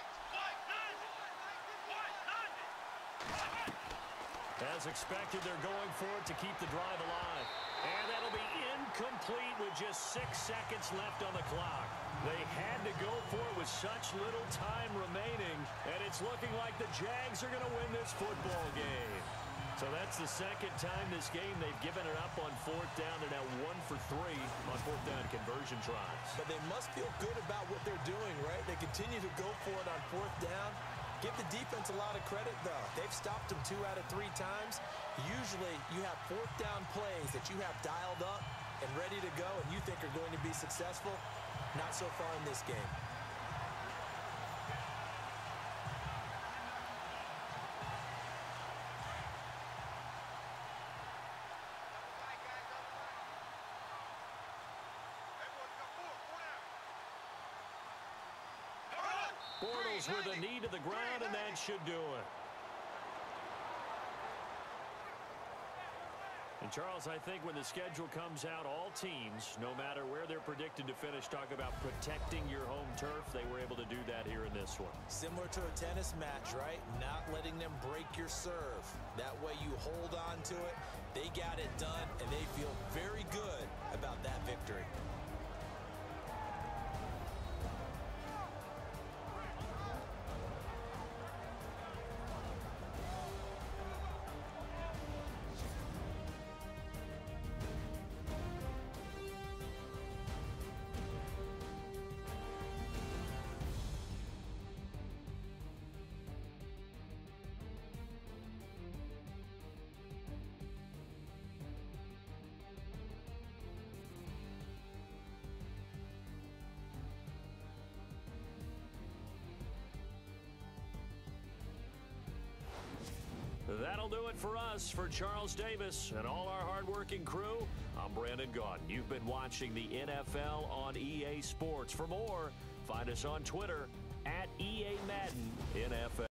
Speaker 2: As expected, they're going for it to keep the drive alive. And that'll be incomplete with just six seconds left on the clock. They had to go for it with such little time remaining, and it's looking like the Jags are going to win this football game. So that's the second time this game they've given it up on fourth down. They're now one for three on fourth down conversion tries.
Speaker 3: But they must feel good about what they're doing, right? They continue to go for it on fourth down. Give the defense a lot of credit, though. They've stopped them two out of three times. Usually, you have fourth down plays that you have dialed up and ready to go and you think are going to be successful. Not so far in this game.
Speaker 2: Bortles with a knee to the ground, and that should do it. And, Charles, I think when the schedule comes out, all teams, no matter where they're predicted to finish, talk about protecting your home turf. They were able to do that here in this one.
Speaker 3: Similar to a tennis match, right? Not letting them break your serve. That way you hold on to it. They got it done, and they feel very good about that victory.
Speaker 2: That'll do it for us. For Charles Davis and all our hardworking crew, I'm Brandon Gaudin. You've been watching the N F L on E A Sports. For more, find us on Twitter at E A Madden N F L.